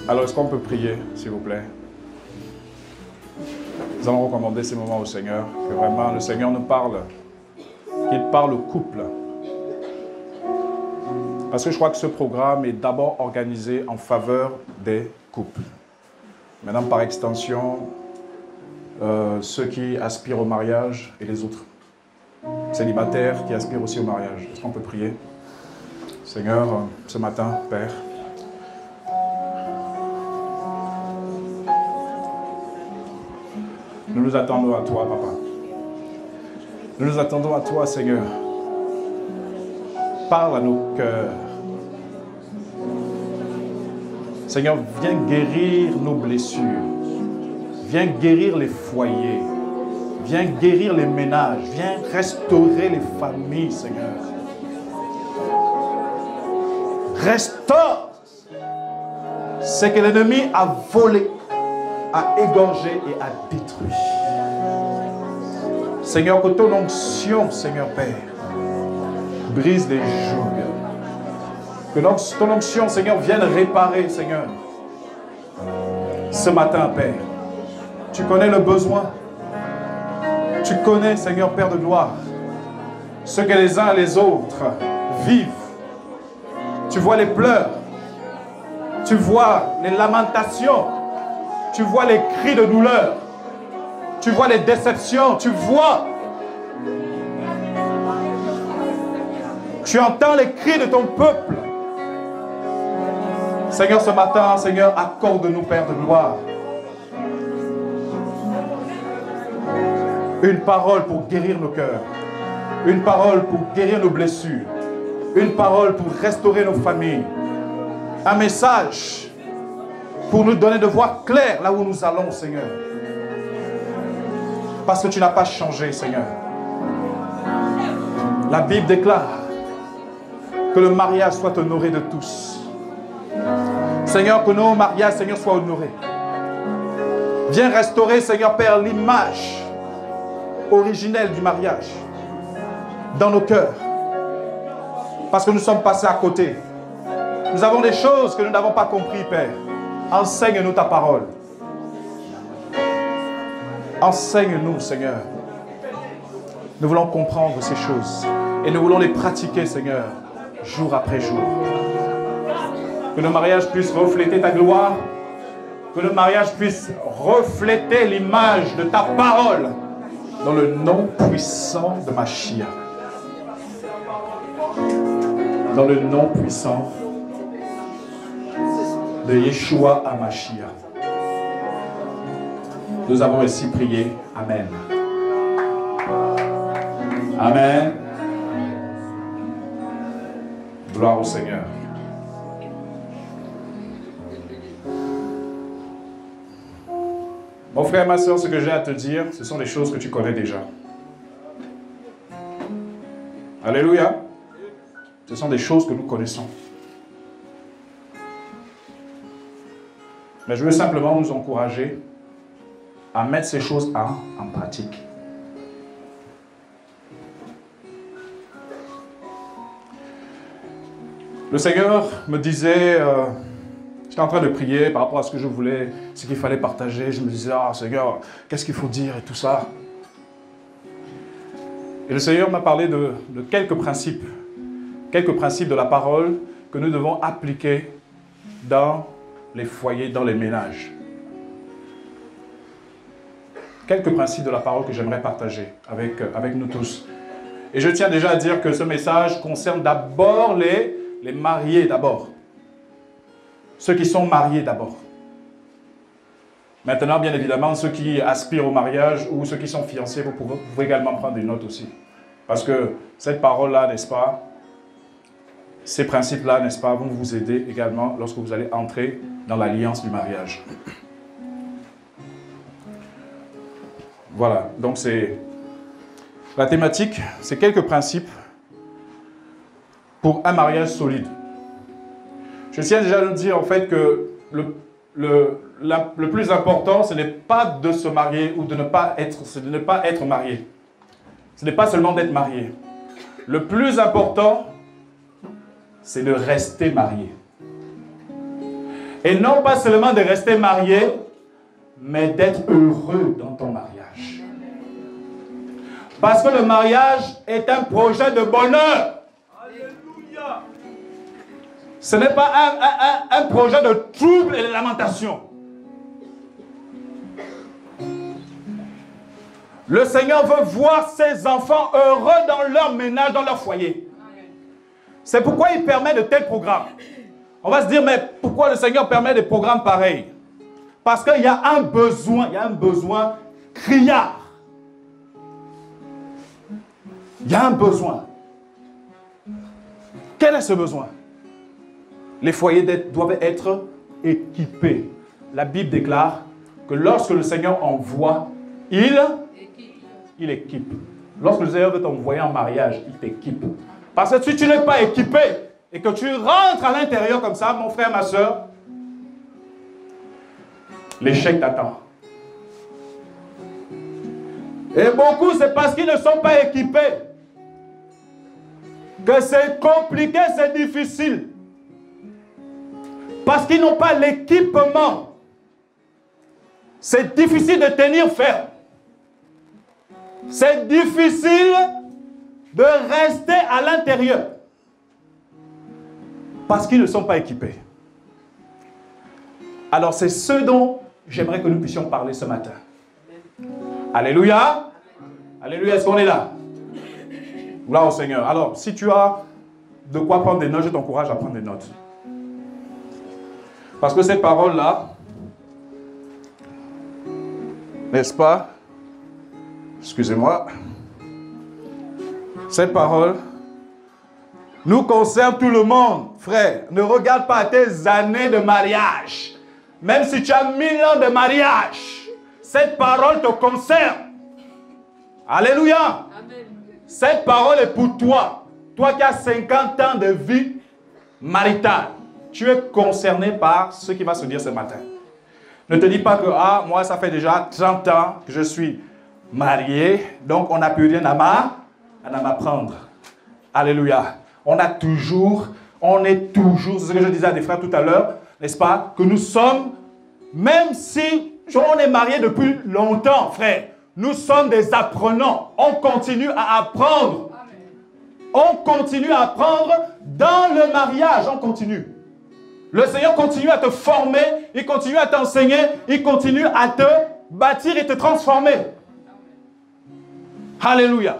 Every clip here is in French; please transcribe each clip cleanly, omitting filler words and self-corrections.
Alors, est-ce qu'on peut prier, s'il vous plaît? Nous allons recommander ces moments au Seigneur, que vraiment le Seigneur nous parle, qu'il parle au couple. Parce que je crois que ce programme est d'abord organisé en faveur des couples. Maintenant, par extension, ceux qui aspirent au mariage et les autres célibataires qui aspirent aussi au mariage. Est-ce qu'on peut prier? Seigneur, ce matin, Père, nous nous attendons à toi, Papa. Nous nous attendons à toi, Seigneur. Parle à nos cœurs. Seigneur, viens guérir nos blessures. Viens guérir les foyers. Viens guérir les ménages. Viens restaurer les familles, Seigneur. Restaure ce que l'ennemi a volé, a égorgé et a détruit. Seigneur, que ton onction, Seigneur Père, brise les jougs. Que ton onction, Seigneur, vienne réparer, Seigneur. Ce matin, Père, tu connais le besoin. Tu connais, Seigneur, Père de gloire, ce que les uns et les autres vivent. Tu vois les pleurs. Tu vois les lamentations. Tu vois les cris de douleur. Tu vois les déceptions. Tu vois. Tu entends les cris de ton peuple. Seigneur, ce matin, Seigneur, accorde-nous, Père de gloire, une parole pour guérir nos cœurs. Une parole pour guérir nos blessures. Une parole pour restaurer nos familles. Un message pour nous donner de voix claire là où nous allons, Seigneur. Parce que tu n'as pas changé, Seigneur. La Bible déclare que le mariage soit honoré de tous. Seigneur, que nos mariages, Seigneur, soient honorés. Viens restaurer, Seigneur Père, l'image originelle du mariage dans nos cœurs. Parce que nous sommes passés à côté. Nous avons des choses que nous n'avons pas compris, Père. Enseigne-nous ta parole. Enseigne-nous, Seigneur. Nous voulons comprendre ces choses. Et nous voulons les pratiquer, Seigneur, jour après jour. Que le mariage puisse refléter ta gloire. Que le mariage puisse refléter l'image de ta parole. Dans le nom puissant de Mashiach. Dans le nom puissant de Yeshua HaMashiach. Nous avons ainsi prié. Amen. Amen. Gloire au Seigneur. Mon frère et ma soeur, ce que j'ai à te dire, ce sont des choses que tu connais déjà. Alléluia. Ce sont des choses que nous connaissons. Mais je veux simplement nous encourager à mettre ces choses en pratique. Le Seigneur me disait, j'étais en train de prier par rapport à ce que je voulais, ce qu'il fallait partager. Je me disais, ah Seigneur, qu'est-ce qu'il faut dire et tout ça. Et le Seigneur m'a parlé de quelques principes de la parole que nous devons appliquer dans les foyers, dans les ménages. Quelques principes de la parole que j'aimerais partager avec nous tous. Et je tiens déjà à dire que ce message concerne d'abord les mariés d'abord. Ceux qui sont mariés d'abord. Maintenant, bien évidemment, ceux qui aspirent au mariage ou ceux qui sont fiancés, vous pouvez également prendre des notes aussi. Parce que cette parole-là, n'est-ce pas, ces principes-là, n'est-ce pas, vont vous aider également lorsque vous allez entrer dans l'alliance du mariage. Voilà, donc c'est la thématique, c'est quelques principes pour un mariage solide. Je tiens déjà à nous dire en fait que le plus important, ce n'est pas de se marier ou de ne pas être marié. Ce n'est pas seulement d'être marié. Le plus important, c'est de rester marié. Et non pas seulement de rester marié, mais d'être heureux dans ton mariage. Parce que le mariage est un projet de bonheur. Alléluia. Ce n'est pas un projet de trouble et de lamentation. Le Seigneur veut voir ses enfants heureux dans leur ménage, dans leur foyer. C'est pourquoi il permet de tels programmes. On va se dire, mais pourquoi le Seigneur permet des programmes pareils? Parce qu'il y a un besoin criard. Il y a un besoin. Quel est ce besoin? Les foyers doivent être équipés. La Bible déclare que lorsque le Seigneur envoie, il équipe. Lorsque le Seigneur veut t'envoyer en mariage, il t'équipe. Parce que si tu n'es pas équipé et que tu rentres à l'intérieur comme ça, mon frère, ma soeur, l'échec t'attend. Et beaucoup, c'est parce qu'ils ne sont pas équipés que c'est compliqué, c'est difficile. Parce qu'ils n'ont pas l'équipement. C'est difficile de tenir ferme. C'est difficile de rester à l'intérieur. Parce qu'ils ne sont pas équipés. Alors c'est ce dont j'aimerais que nous puissions parler ce matin. Alléluia. Alléluia, est-ce qu'on est là? Gloire au Seigneur. Alors, si tu as de quoi prendre des notes, je t'encourage à prendre des notes. Parce que cette parole-là, n'est-ce pas? Excusez-moi. Cette parole nous concerne tout le monde, frère. Ne regarde pas tes années de mariage. Même si tu as 1000 ans de mariage, cette parole te concerne. Alléluia. Amen. Cette parole est pour toi. Toi qui as 50 ans de vie maritale. Tu es concerné par ce qui va se dire ce matin. Ne te dis pas que, moi ça fait déjà 30 ans que je suis marié, donc on n'a plus rien à m'apprendre. Alléluia. On est toujours, c'est ce que je disais à des frères tout à l'heure, n'est-ce pas, que nous sommes, même si on est marié depuis longtemps, frère, nous sommes des apprenants. On continue à apprendre. On continue à apprendre dans le mariage, on continue. Le Seigneur continue à te former, il continue à t'enseigner, il continue à te bâtir et te transformer. Alléluia.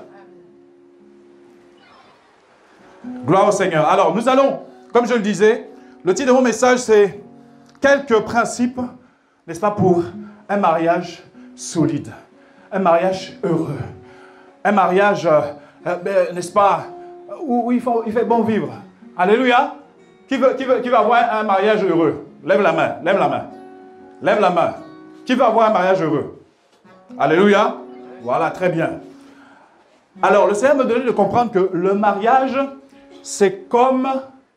Gloire au Seigneur. Alors, nous allons, comme je le disais, le titre de mon message, c'est quelques principes, n'est-ce pas, pour un mariage solide, un mariage heureux, un mariage, n'est-ce pas, où il fait bon vivre. Alléluia. Qui veut avoir un mariage heureux? Lève la main, lève la main. Lève la main. Qui veut avoir un mariage heureux? Alléluia. Voilà, très bien. Alors, le Seigneur me donnait de comprendre que le mariage, c'est comme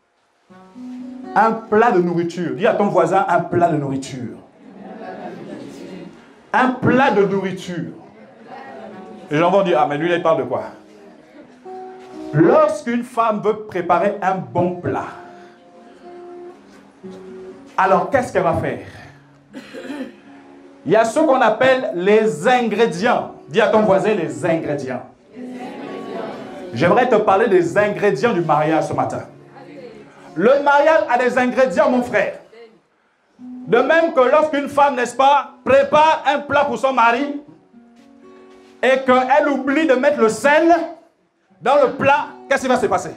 un plat de nourriture. Dis à ton voisin, un plat de nourriture. Un plat de nourriture. Les gens vont dire, mais lui, il parle de quoi? Lorsqu'une femme veut préparer un bon plat, alors qu'est-ce qu'elle va faire? Il y a ce qu'on appelle les ingrédients. Dis à ton voisin, les ingrédients. J'aimerais te parler des ingrédients du mariage ce matin. Le mariage a des ingrédients, mon frère. De même que lorsqu'une femme, n'est-ce pas, prépare un plat pour son mari et qu'elle oublie de mettre le sel dans le plat, qu'est-ce qui va se passer?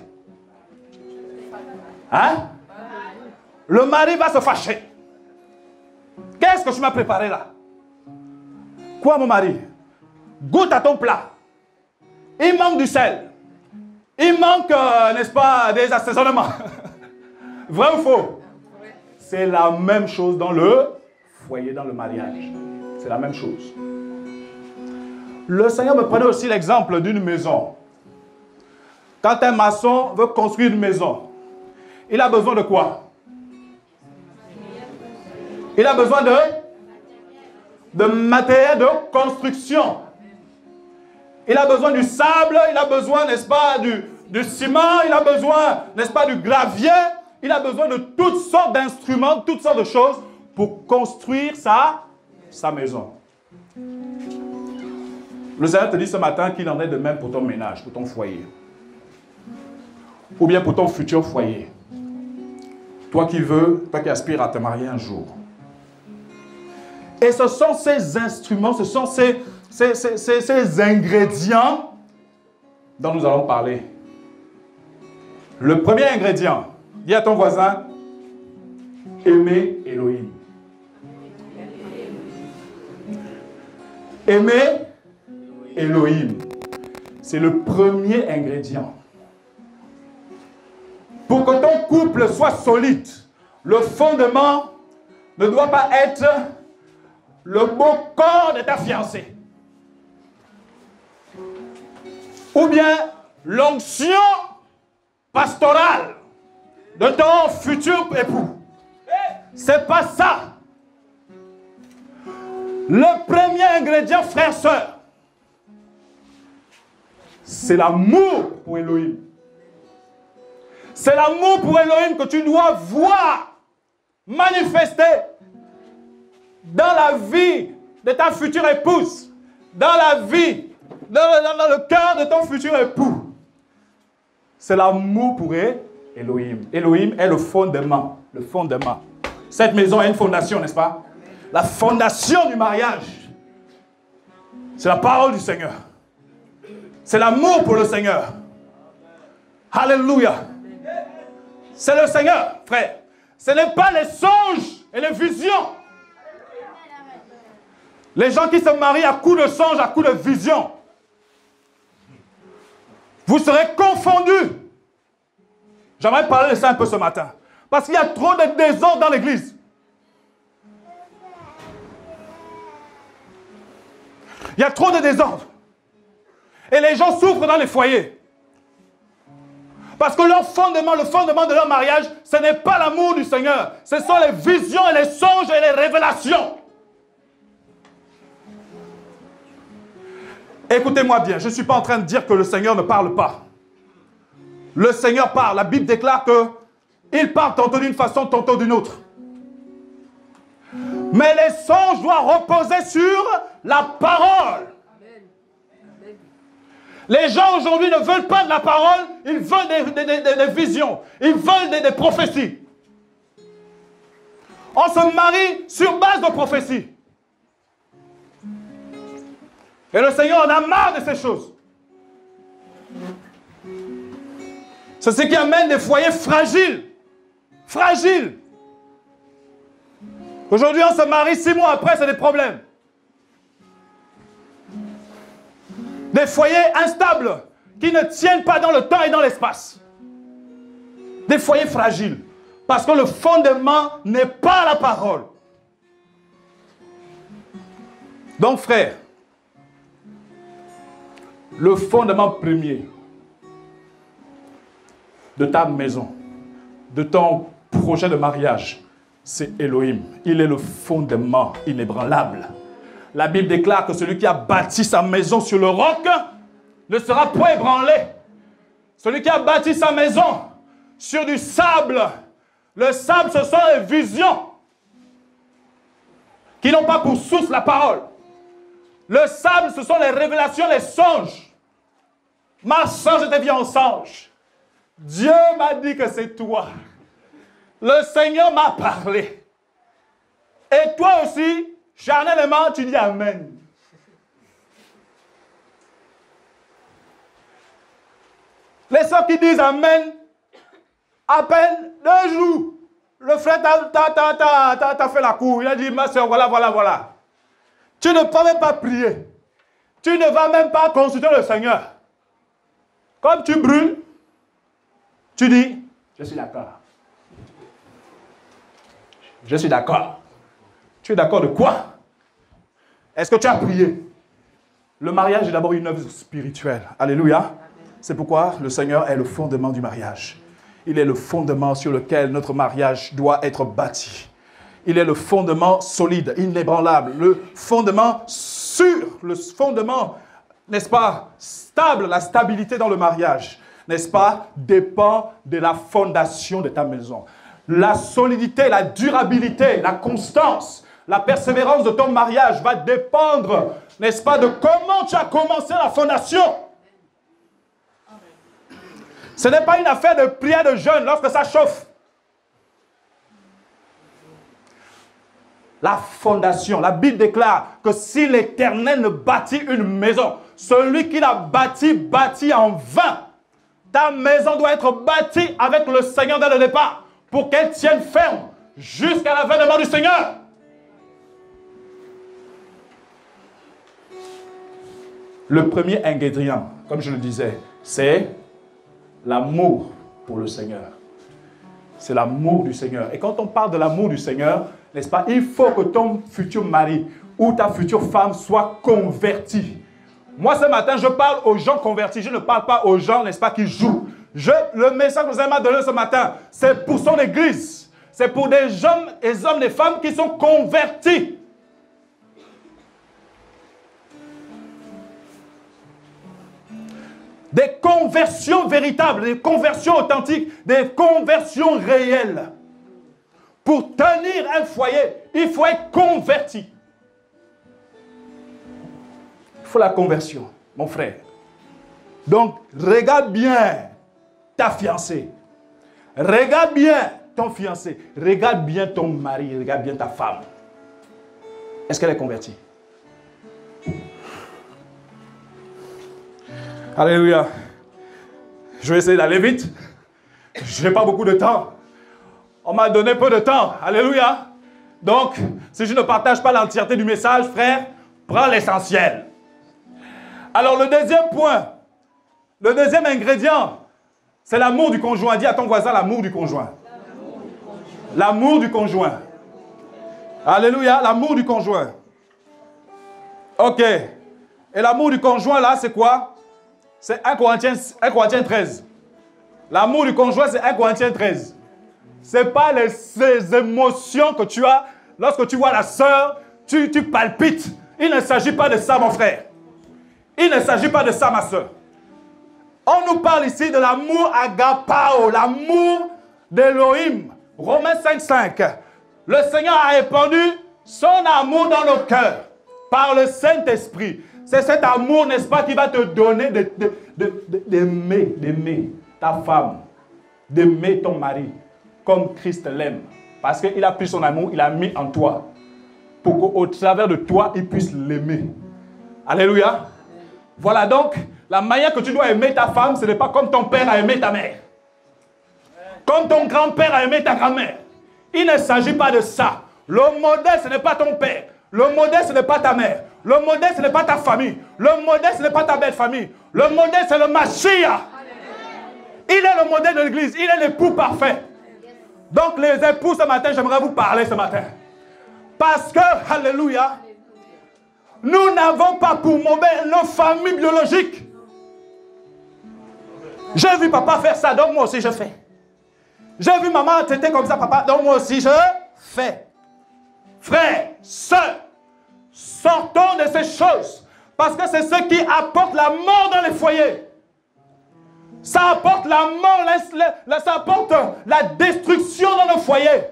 Hein? Le mari va se fâcher. Qu'est-ce que tu m'as préparé là? Quoi, mon mari? Goûte à ton plat. Il manque du sel. Il manque, n'est-ce pas, des assaisonnements. Vrai ou faux? C'est la même chose dans le foyer, dans le mariage. C'est la même chose. Le Seigneur me prenait aussi l'exemple d'une maison. Quand un maçon veut construire une maison, il a besoin de quoi? Il a besoin de matériel de construction. Il a besoin du sable, il a besoin, n'est-ce pas, du ciment, il a besoin, n'est-ce pas, du gravier, il a besoin de toutes sortes d'instruments, toutes sortes de choses pour construire sa maison. Le Seigneur te dit ce matin qu'il en est de même pour ton ménage, pour ton foyer. Ou bien pour ton futur foyer. Toi qui aspires à te marier un jour. Et ce sont ces instruments, ce sont ces ingrédients dont nous allons parler. Le premier ingrédient, dis à ton voisin, aimer Elohim. Aimer Elohim. C'est le premier ingrédient. Pour que ton couple soit solide, le fondement ne doit pas être le beau corps de ta fiancée. Ou bien l'onction pastorale de ton futur époux. C'est pas ça. Le premier ingrédient, frère, sœur, c'est l'amour pour Elohim. C'est l'amour pour Elohim que tu dois voir manifester dans la vie de ta future épouse, dans la vie, dans le cœur de ton futur époux. C'est l'amour pour Elohim. Elohim est le fondement. Le fondement. Cette maison a une fondation, n'est-ce pas? La fondation du mariage, c'est la parole du Seigneur. C'est l'amour pour le Seigneur. Alléluia. C'est le Seigneur, frère. Ce n'est pas les songes et les visions. Les gens qui se marient à coups de songes, à coups de visions, vous serez confondus. J'aimerais parler de ça un peu ce matin. Parce qu'il y a trop de désordre dans l'église. Il y a trop de désordre. Et les gens souffrent dans les foyers. Parce que leur fondement, le fondement de leur mariage, ce n'est pas l'amour du Seigneur. Ce sont les visions et les songes et les révélations. Écoutez-moi bien, je ne suis pas en train de dire que le Seigneur ne parle pas. Le Seigneur parle. La Bible déclare qu'il parle tantôt d'une façon, tantôt d'une autre. Mais les songes doivent reposer sur la parole. Les gens aujourd'hui ne veulent pas de la parole, ils veulent des visions, ils veulent des prophéties. On se marie sur base de prophéties. Et le Seigneur en a marre de ces choses. C'est ce qui amène des foyers fragiles. Fragiles. Aujourd'hui, on se marie 6 mois après, c'est des problèmes. Des foyers instables qui ne tiennent pas dans le temps et dans l'espace. Des foyers fragiles. Parce que le fondement n'est pas la parole. Donc, frère, le fondement premier de ta maison, de ton projet de mariage, c'est Elohim. Il est le fondement inébranlable. La Bible déclare que celui qui a bâti sa maison sur le roc ne sera point ébranlé. Celui qui a bâti sa maison sur du sable, le sable, ce sont les visions qui n'ont pas pour source la parole. Le sable, ce sont les révélations, les songes. Ma soeur, je te vis en songe. Dieu m'a dit que c'est toi. Le Seigneur m'a parlé. Et toi aussi, charnellement, tu dis Amen. Les sœurs qui disent Amen, à peine 2 jours, le frère t'a fait la cour. Il a dit, ma soeur, voilà. Tu ne peux même pas prier. Tu ne vas même pas consulter le Seigneur. Comme tu brûles, tu dis, je suis d'accord. Je suis d'accord. Tu es d'accord de quoi? Est-ce que tu as prié? Le mariage est d'abord une œuvre spirituelle. Alléluia. C'est pourquoi le Seigneur est le fondement du mariage. Il est le fondement sur lequel notre mariage doit être bâti. Il est le fondement solide, inébranlable. Le fondement sûr, le fondement, n'est-ce pas, stable, la stabilité dans le mariage. n'est-ce pas, dépend de la fondation de ta maison. La solidité, la durabilité, la constance, la persévérance de ton mariage va dépendre, n'est-ce pas, de comment tu as commencé la fondation. Ce n'est pas une affaire de prière de jeûne lorsque ça chauffe. La fondation, la Bible déclare que si l'Éternel ne bâtit une maison, celui qui l'a bâtit en vain. Ta maison doit être bâtie avec le Seigneur dès le départ pour qu'elle tienne ferme jusqu'à l'avènement du Seigneur. Le premier ingrédient, comme je le disais, c'est l'amour pour le Seigneur. C'est l'amour du Seigneur. Et quand on parle de l'amour du Seigneur, n'est-ce pas, il faut que ton futur mari ou ta future femme soit converti. Moi, ce matin, je parle aux gens convertis. Je ne parle pas aux gens, n'est-ce pas, qui jouent. Le message que vous avez donné ce matin, c'est pour son église. C'est pour des hommes, des femmes qui sont convertis. Des conversions véritables, des conversions authentiques, des conversions réelles. Pour tenir un foyer, il faut être converti. Il faut la conversion, mon frère. Donc, regarde bien ta fiancée. Regarde bien ton fiancé. Regarde bien ton mari. Regarde bien ta femme. Est-ce qu'elle est convertie? Alléluia. Je vais essayer d'aller vite. Je n'ai pas beaucoup de temps. On m'a donné peu de temps. Alléluia. Donc, si je ne partage pas l'entièreté du message, frère, prends l'essentiel. Alors, le deuxième point, le deuxième ingrédient, c'est l'amour du conjoint. Dis à ton voisin l'amour du conjoint. L'amour du conjoint. Alléluia, l'amour du conjoint. Ok. Et l'amour du conjoint, là, c'est quoi? C'est 1 Corinthiens 13. L'amour du conjoint, c'est 1 Corinthiens 13. Ce n'est pas ces émotions que tu as lorsque tu vois la sœur, tu palpites. Il ne s'agit pas de ça, mon frère. Il ne s'agit pas de ça, ma sœur. On nous parle ici de l'amour agapao, l'amour d'Elohim. Romains 5,5. Le Seigneur a répandu son amour dans nos cœurs par le Saint-Esprit. C'est cet amour, n'est-ce pas, qui va te donner d'aimer ta femme, d'aimer ton mari, comme Christ l'aime. Parce qu'il a pris son amour, il l'a mis en toi. Pour qu'au travers de toi, il puisse l'aimer. Alléluia. Voilà donc, la manière que tu dois aimer ta femme, ce n'est pas comme ton père a aimé ta mère. Comme ton grand-père a aimé ta grand-mère. Il ne s'agit pas de ça. Le modèle, ce n'est pas ton père. Le modèle, ce n'est pas ta mère. Le modèle, ce n'est pas ta famille. Le modèle, ce n'est pas ta belle famille. Le modèle, c'est le Mashiach. Il est le modèle de l'église. Il est l'époux parfait. Donc, les époux, ce matin, j'aimerais vous parler ce matin. Parce que, alléluia, nous n'avons pas pour modèle nos familles biologiques. J'ai vu papa faire ça, donc moi aussi je fais. J'ai vu maman traiter comme ça, papa, donc moi aussi je fais. Frères, sœurs, sortons de ces choses. Parce que c'est ce qui apporte la mort dans les foyers. Ça apporte la mort, ça apporte la destruction dans nos foyers.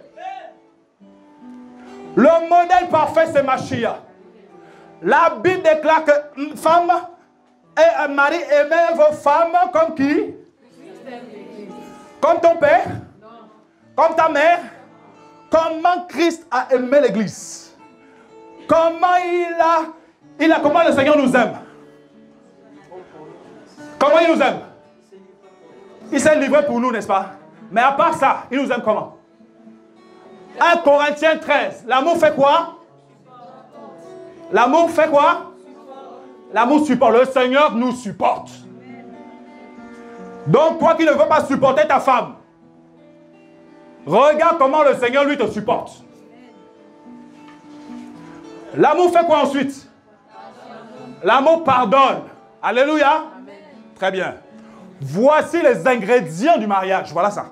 Le modèle parfait, c'est Mashiach. La Bible déclare qu'une femme et un mari aimez vos femmes comme qui? Comme ton père? Comme ta mère? Comment Christ a aimé l'église? Comment comment le Seigneur nous aime? Comment il nous aime? Il s'est livré pour nous, n'est-ce pas? Mais à part ça, il nous aime comment? 1 Corinthiens 13. L'amour fait quoi? L'amour fait quoi? L'amour supporte. Le Seigneur nous supporte. Donc, toi qui ne veux pas supporter ta femme, regarde comment le Seigneur, lui, te supporte. L'amour fait quoi ensuite? L'amour pardonne. Alléluia. Très bien. Voici les ingrédients du mariage. Voilà ça.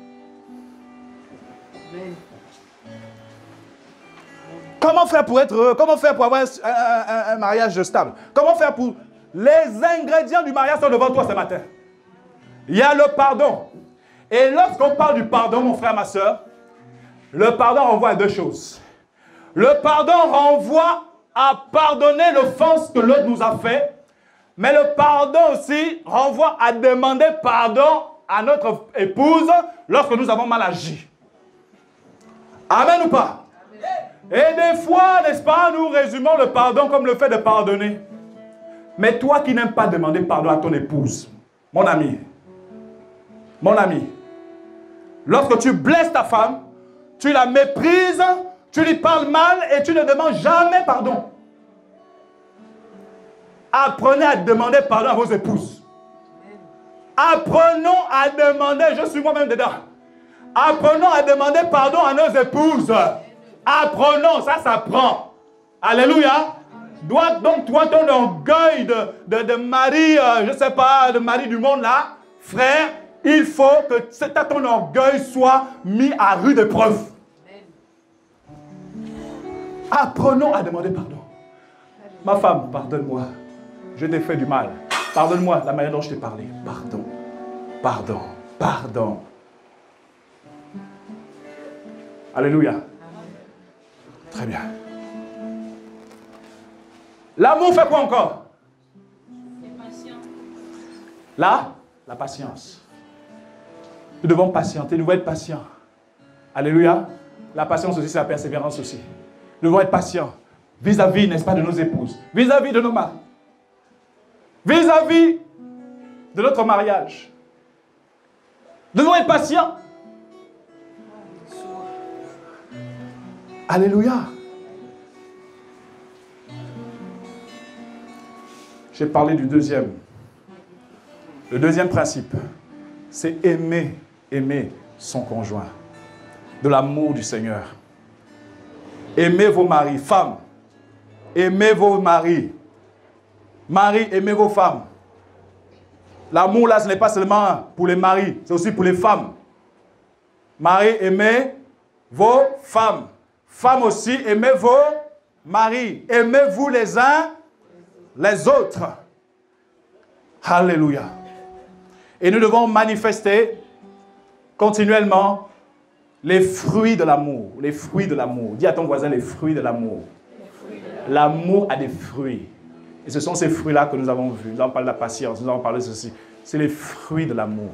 Comment faire pour être heureux? Comment faire pour avoir un mariage stable? Comment faire pour... Les ingrédients du mariage sont devant toi ce matin. Il y a le pardon. Et lorsqu'on parle du pardon, mon frère, ma soeur, le pardon renvoie à deux choses. Le pardon renvoie à pardonner l'offense que l'autre nous a fait. Mais le pardon aussi renvoie à demander pardon à notre épouse lorsque nous avons mal agi. Amen ou pas? Et des fois, n'est-ce pas, nous résumons le pardon comme le fait de pardonner. Mais toi qui n'aimes pas demander pardon à ton épouse, mon ami, lorsque tu blesses ta femme, tu la méprises, tu lui parles mal et tu ne demandes jamais pardon. Apprenez à demander pardon à vos épouses. Apprenons à demander, je suis moi-même dedans. Apprenons à demander pardon à nos épouses. Apprenons, ça s'apprend. Alléluia. Donc toi, ton orgueil de mari, je ne sais pas, de mari du monde là, frère, il faut que ton orgueil soit mis à rude épreuve. Apprenons à demander pardon. Ma femme, pardonne-moi. Je t'ai fait du mal. Pardonne-moi la manière dont je t'ai parlé. Pardon. Pardon. Pardon. Alléluia. Très bien. L'amour fait quoi encore? Là, la patience. Nous devons patienter, nous devons être patients. Alléluia. La patience aussi, c'est la persévérance aussi. Nous devons être patients vis-à-vis, n'est-ce pas, de nos épouses, vis-à-vis de nos maris, vis-à-vis de notre mariage. Nous devons être patients. Alléluia. J'ai parlé du deuxième. Le deuxième principe, c'est aimer son conjoint. De l'amour du Seigneur. Aimez vos maris. Femmes, aimez vos maris. Maris, aimez vos femmes. L'amour là, ce n'est pas seulement pour les maris, c'est aussi pour les femmes. Maris, aimez vos femmes. Femmes aussi, aimez vos maris. Aimez-vous les uns les autres. Alléluia. Et nous devons manifester continuellement les fruits de l'amour. Les fruits de l'amour. Dis à ton voisin les fruits de l'amour. L'amour a des fruits. Et ce sont ces fruits-là que nous avons vus. Nous avons parlé de la patience, nous avons parlé de ceci. C'est les fruits de l'amour.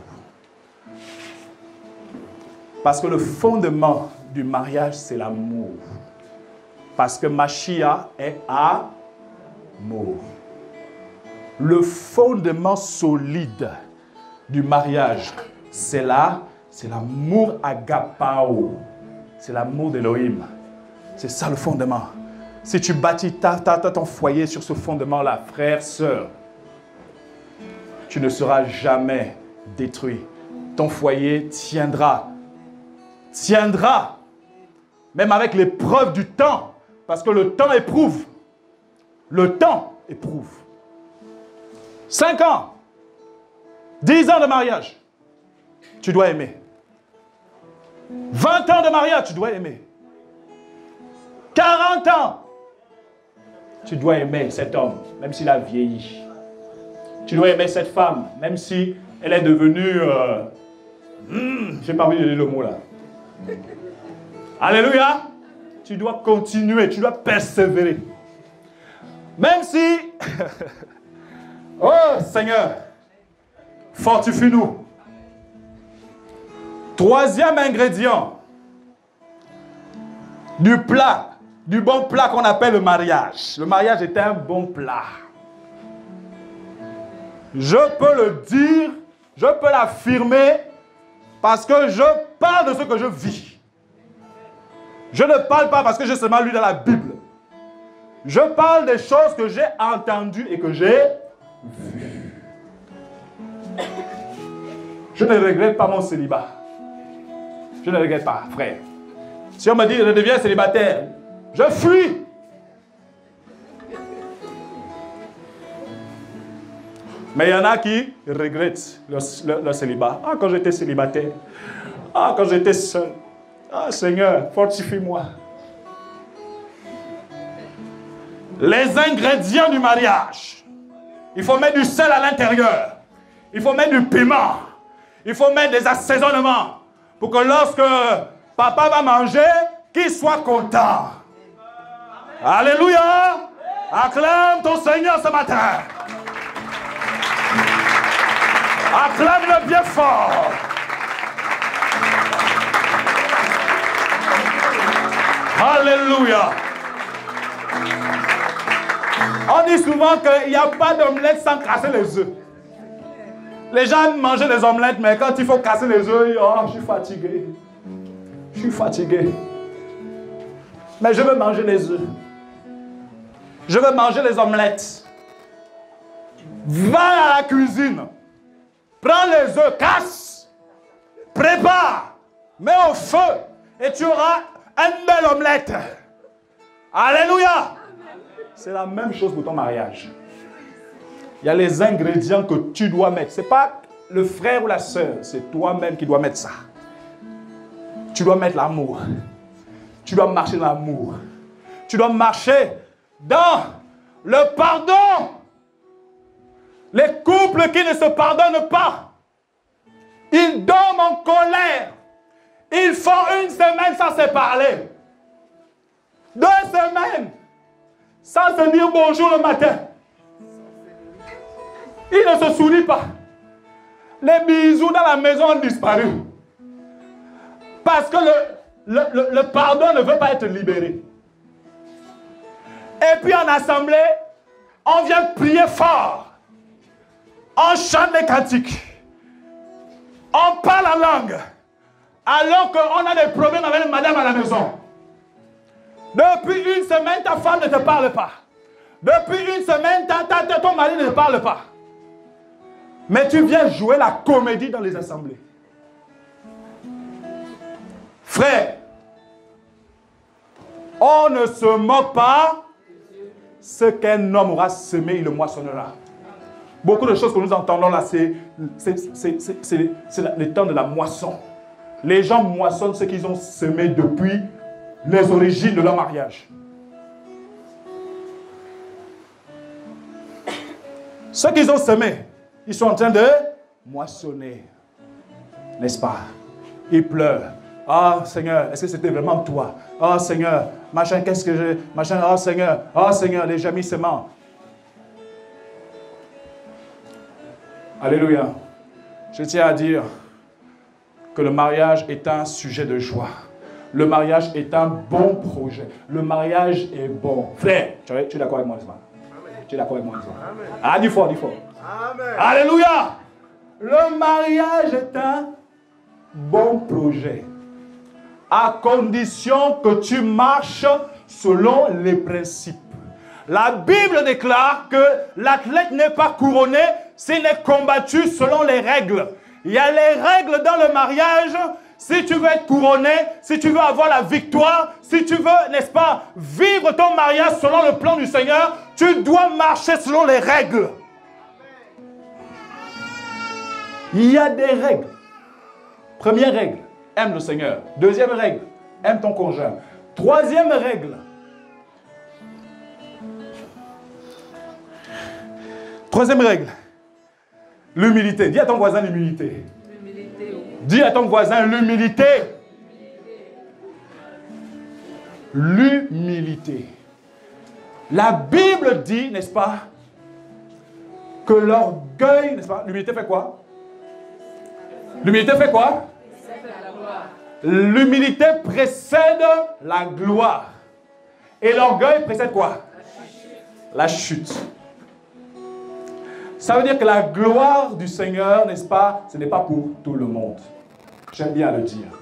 Parce que le fondement du mariage, c'est l'amour. Parce que Machia est amour. Le fondement solide du mariage, c'est l'amour agapao. C'est l'amour d'Élohim. C'est ça le fondement. Si tu bâtis ton foyer sur ce fondement-là, frère, sœur, tu ne seras jamais détruit. Ton foyer tiendra. Tiendra. Même avec l'épreuve du temps. Parce que le temps éprouve. Le temps éprouve. 5 ans. 10 ans de mariage. Tu dois aimer. 20 ans de mariage, tu dois aimer. 40 ans. Tu dois aimer cet homme, même s'il a vieilli. Tu dois aimer cette femme, même si elle est devenue... je n'ai pas envie de dire le mot là. Alléluia. Tu dois continuer, tu dois persévérer. Même si... oh Seigneur, fortifie-nous. Troisième ingrédient du plat, du bon plat qu'on appelle le mariage. Le mariage est un bon plat. Je peux le dire, je peux l'affirmer parce que je parle de ce que je vis. Je ne parle pas parce que j'ai seulement lu dans la Bible. Je parle des choses que j'ai entendues et que j'ai vues. Je ne regrette pas mon célibat. Je ne regrette pas, frère. Si on me dit, je deviens célibataire, je fuis. Mais il y en a qui regrettent leur célibat. Ah, quand j'étais célibataire. Ah, quand j'étais seul. Ah, Seigneur, fortifie-moi. Les ingrédients du mariage. Il faut mettre du sel à l'intérieur. Il faut mettre du piment. Il faut mettre des assaisonnements pour que lorsque papa va manger, qu'il soit content. Alléluia. Acclame ton Seigneur ce matin. Acclame-le bien fort. Alléluia. On dit souvent qu'il n'y a pas d'omelette sans casser les œufs. Les gens mangent des omelettes, mais quand il faut casser les œufs, oh, je suis fatigué. Je suis fatigué. Mais je veux manger les œufs. Je veux manger les omelettes. Va à la cuisine. Prends les œufs, casse. Prépare. Mets au feu. Et tu auras une belle omelette. Alléluia. C'est la même chose pour ton mariage. Il y a les ingrédients que tu dois mettre. Ce n'est pas le frère ou la sœur. C'est toi-même qui dois mettre ça. Tu dois mettre l'amour. Tu dois marcher dans l'amour. Tu dois marcher dans le pardon. Les couples qui ne se pardonnent pas, ils dorment en colère. Ils font une semaine sans se parler. 2 semaines sans se dire bonjour le matin. Ils ne se sourient pas. Les bisous dans la maison ont disparu. Parce que le pardon ne veut pas être libéré. Et puis en assemblée, on vient prier fort. On chante des cantiques. On parle en langue. Alors qu'on a des problèmes avec madame à la maison. Depuis une semaine, ta femme ne te parle pas. Depuis une semaine, ton mari ne te parle pas. Mais tu viens jouer la comédie dans les assemblées. Frère, on ne se moque pas. Ce qu'un homme aura semé, il le moissonnera. Beaucoup de choses que nous entendons là, c'est le temps de la moisson. Les gens moissonnent ce qu'ils ont semé depuis les origines de leur mariage. Ce qu'ils ont semé, ils sont en train de moissonner. N'est-ce pas? Ils pleurent. Ah Seigneur, est-ce que c'était vraiment toi? Ah Seigneur, machin, qu'est-ce que j'ai? Machin, ah Seigneur, les gémissements. Alléluia. Je tiens à dire que le mariage est un sujet de joie. Le mariage est un bon projet. Le mariage est bon. Frère, tu es d'accord avec moi, n'est-ce pas? Tu es d'accord avec moi, n'est-ce pas? Ah, dis fort, dis fort. Amen. Alléluia. Le mariage est un bon projet. À condition que tu marches selon les principes. La Bible déclare que l'athlète n'est pas couronné s'il n'est combattu selon les règles. Il y a les règles dans le mariage. Si tu veux être couronné, si tu veux avoir la victoire, si tu veux, n'est-ce pas, vivre ton mariage selon le plan du Seigneur, tu dois marcher selon les règles. Il y a des règles. Première règle, aime le Seigneur. Deuxième règle, aime ton conjoint. Troisième règle. Troisième règle, l'humilité. Dis à ton voisin l'humilité. Dis à ton voisin l'humilité. L'humilité. La Bible dit, n'est-ce pas, que l'orgueil, n'est-ce pas, l'humilité fait quoi? L'humilité fait quoi? L'humilité précède la gloire. Et l'orgueil précède quoi? La chute. Ça veut dire que la gloire du Seigneur, n'est-ce pas, ce n'est pas pour tout le monde. J'aime bien le dire.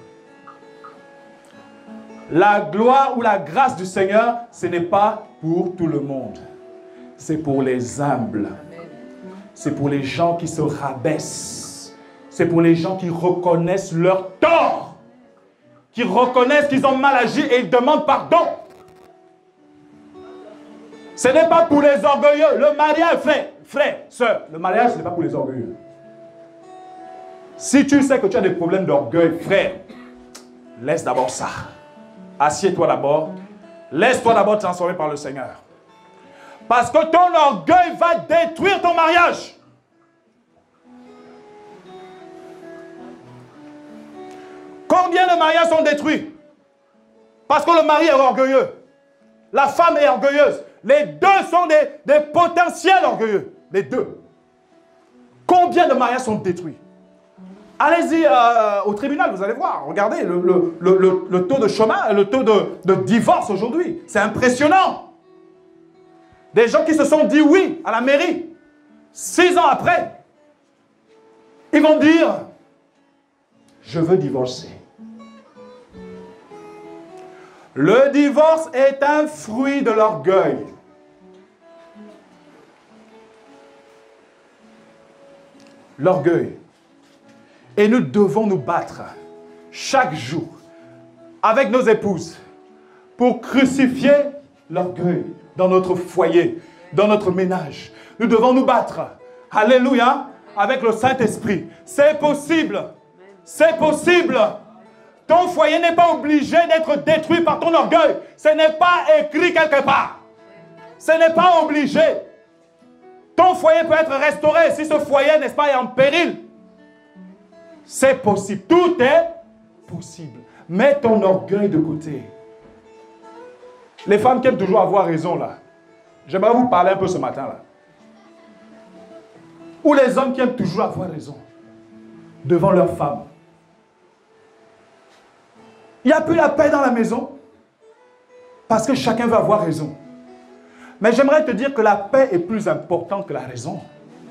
La gloire ou la grâce du Seigneur, ce n'est pas pour tout le monde. C'est pour les humbles. C'est pour les gens qui se rabaissent. C'est pour les gens qui reconnaissent leur tort. Qui reconnaissent qu'ils ont mal agi et ils demandent pardon. Ce n'est pas pour les orgueilleux. Le mariage, frère, sœur, le mariage, ce n'est pas pour les orgueilleux. Si tu sais que tu as des problèmes d'orgueil, frère, laisse d'abord ça. Assieds-toi d'abord. Laisse-toi d'abord transformer par le Seigneur. Parce que ton orgueil va détruire ton mariage. Combien de mariages sont détruits? Parce que le mari est orgueilleux. La femme est orgueilleuse. Les deux sont des potentiels orgueilleux. Les deux. Combien de mariages sont détruits? Allez-y au tribunal, vous allez voir. Regardez le taux de chômage, le taux de divorce aujourd'hui. C'est impressionnant. Des gens qui se sont dit oui à la mairie. 6 ans après, ils vont dire « Je veux divorcer ». Le divorce est un fruit de l'orgueil. L'orgueil. Et nous devons nous battre chaque jour avec nos épouses pour crucifier l'orgueil dans notre foyer, dans notre ménage. Nous devons nous battre. Alléluia. Avec le Saint-Esprit. C'est possible. C'est possible. Ton foyer n'est pas obligé d'être détruit par ton orgueil. Ce n'est pas écrit quelque part. Ce n'est pas obligé. Ton foyer peut être restauré si ce foyer, n'est-ce pas, est en péril. C'est possible. Tout est possible. Mets ton orgueil de côté. Les femmes qui aiment toujours avoir raison, là. J'aimerais vous parler un peu ce matin, là. Ou les hommes qui aiment toujours avoir raison devant leurs femmes. Il n'y a plus la paix dans la maison parce que chacun veut avoir raison. Mais j'aimerais te dire que la paix est plus importante que la raison.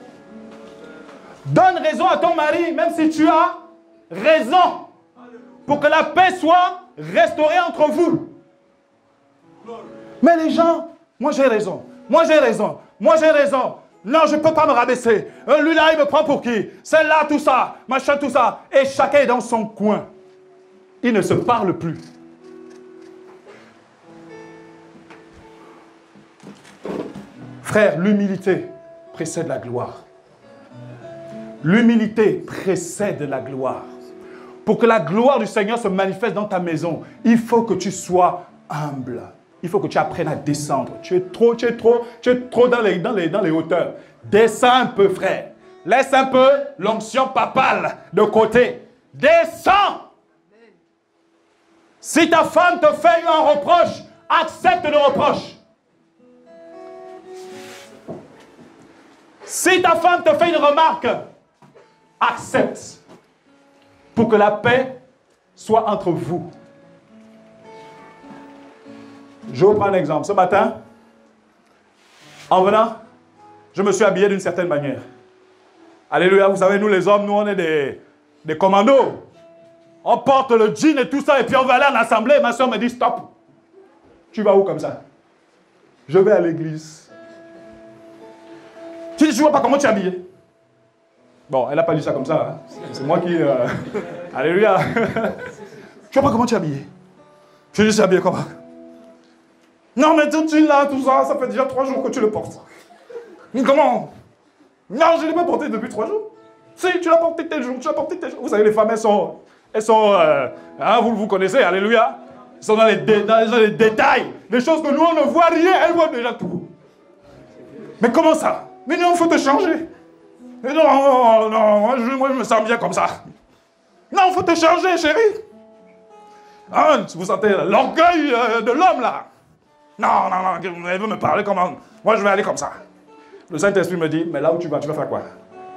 Donne raison à ton mari, même si tu as raison, pour que la paix soit restaurée entre vous. Mais les gens, moi j'ai raison, moi j'ai raison, moi j'ai raison. Non, je ne peux pas me rabaisser. Lui là, il me prend pour qui? Celle-là, tout ça, machin, tout ça. Et chacun est dans son coin. Ils ne se parlent plus. Frère, l'humilité précède la gloire. L'humilité précède la gloire. Pour que la gloire du Seigneur se manifeste dans ta maison, il faut que tu sois humble. Il faut que tu apprennes à descendre. Tu es trop dans les hauteurs. Descends un peu, frère. Laisse un peu l'onction papale de côté. Descends. Si ta femme te fait un reproche, accepte le reproche. Si ta femme te fait une remarque, accepte. Pour que la paix soit entre vous. Je vous prends un exemple. Ce matin, en venant, je me suis habillé d'une certaine manière. Alléluia, vous savez, nous les hommes, nous on est des commandos. On porte le jean et tout ça, et puis on va aller à l'assemblée. Ma soeur me dit, stop. Tu vas où comme ça? Je vais à l'église. Tu dis, je ne vois pas comment tu es habillé. Bon, elle n'a pas dit ça comme ça. Hein. C'est moi qui... Alléluia. Je ne vois pas comment tu es habillé. Je dis, je suis habillé comment? Non, mais tout là, tout ça, ça fait déjà 3 jours que tu le portes. Mais comment? Non, je ne l'ai pas porté depuis 3 jours. Si, tu l'as porté tel jour, tu l'as porté tel jour. Vous savez, les femmes, elles sont hein, vous connaissez, alléluia. Elles sont dans les détails. Les choses que nous, on ne voit rien, elles voient déjà tout. Mais comment ça? Mais non, il faut te changer. Mais non, moi, je me sens bien comme ça. Non, il faut te changer, chérie. Hein, vous sentez l'orgueil de l'homme, là. Non, elle veut me parler comment? Moi, je vais aller comme ça. Le Saint-Esprit me dit, mais là où tu vas faire quoi?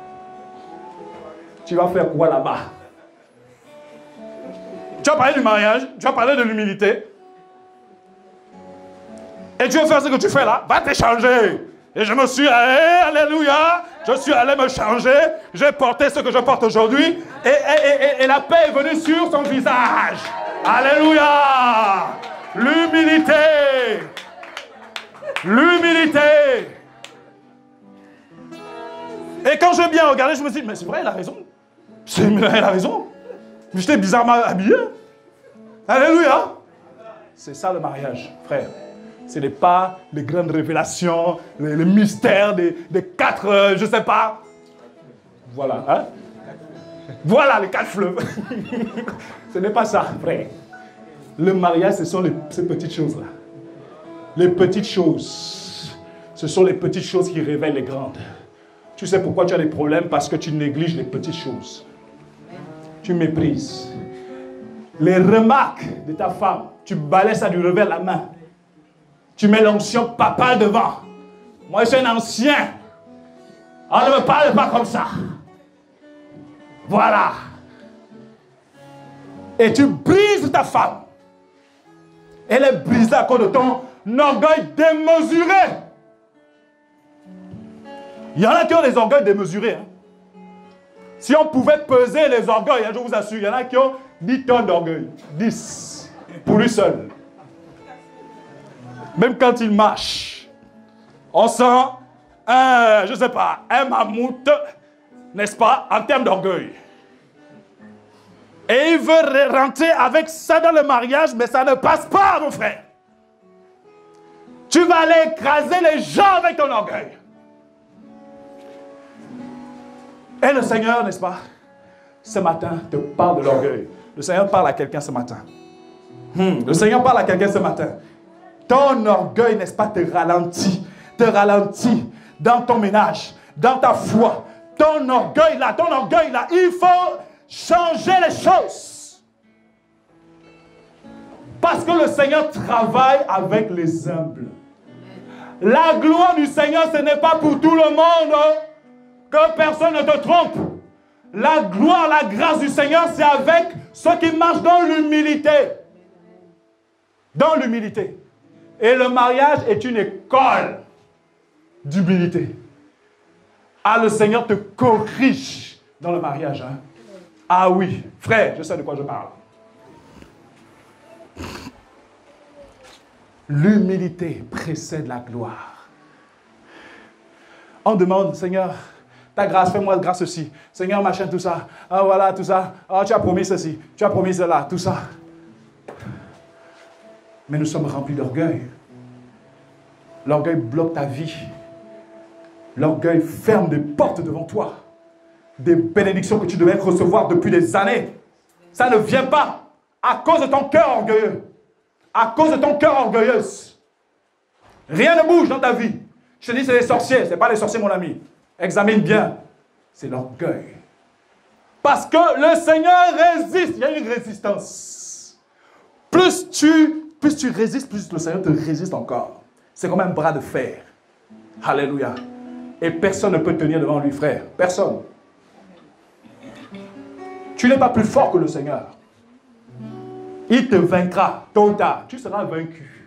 Tu vas faire quoi là-bas? Tu vas parler du mariage, tu vas parler de l'humilité. Et tu vas faire ce que tu fais là, va te changer. Et je me suis allé, alléluia, je suis allé me changer, j'ai porté ce que je porte aujourd'hui, et la paix est venue sur son visage. Alléluia. L'humilité. L'humilité. Et quand j'ai bien regardé, je me suis dit, mais c'est vrai, elle a raison. Elle a raison. J'étais bizarrement habillé. Alléluia. C'est ça le mariage, frère. Ce n'est pas les grandes révélations, les mystères des 4, je ne sais pas. Voilà. Hein? Voilà les 4 fleuves. Ce n'est pas ça, frère. Le mariage, ce sont ces petites choses-là. Les petites choses. Ce sont les petites choses qui révèlent les grandes. Tu sais pourquoi tu as des problèmes? Parce que tu négliges les petites choses. Tu méprises. les remarques de ta femme, tu balais ça du revers de la main. Tu mets l'onction papa devant. Moi, je suis un ancien. On ne me parle pas comme ça. Voilà. Et tu brises ta femme. Elle est brisée à cause de ton orgueil démesuré. Il y en a qui ont des orgueils démesurés. Hein. Si on pouvait peser les orgueils, hein, je vous assure, il y en a qui ont 10 tonnes d'orgueil. 10. Pour lui seul. Même quand il marche, on sent je ne sais pas, un mammouth, n'est-ce pas, en termes d'orgueil. Et il veut rentrer avec ça dans le mariage, mais ça ne passe pas, mon frère. Tu vas aller écraser les gens avec ton orgueil. Et le Seigneur, n'est-ce pas, ce matin, te parle de l'orgueil. Le Seigneur parle à quelqu'un ce matin. Le Seigneur parle à quelqu'un ce matin. Ton orgueil, n'est-ce pas, te ralentit dans ton ménage, dans ta foi. Ton orgueil là, il faut changer les choses. Parce que le Seigneur travaille avec les humbles. La gloire du Seigneur, ce n'est pas pour tout le monde. Que personne ne te trompe. La gloire, la grâce du Seigneur, c'est avec ceux qui marchent dans l'humilité. Dans l'humilité. Et le mariage est une école d'humilité. Ah, le Seigneur te corrige dans le mariage. Hein? Ah oui, frère, je sais de quoi je parle. L'humilité précède la gloire. On demande, Seigneur, ta grâce, fais-moi grâce aussi. Seigneur, machin, tout ça. Ah, voilà, tout ça. Ah, tu as promis ceci, tu as promis cela, tout ça. Mais nous sommes remplis d'orgueil. L'orgueil bloque ta vie. L'orgueil ferme des portes devant toi. Des bénédictions que tu devais recevoir depuis des années. Ça ne vient pas à cause de ton cœur orgueilleux. À cause de ton cœur orgueilleuse. Rien ne bouge dans ta vie. Je te dis, c'est les sorciers. Ce n'est pas les sorciers, mon ami. Examine bien. C'est l'orgueil. Parce que le Seigneur résiste. Il y a une résistance. Plus tu résistes, plus le Seigneur te résiste encore. C'est comme un bras de fer. Alléluia. Et personne ne peut tenir devant lui, frère. Personne. Tu n'es pas plus fort que le Seigneur. Il te vaincra, tôt ou tard. Tu seras vaincu.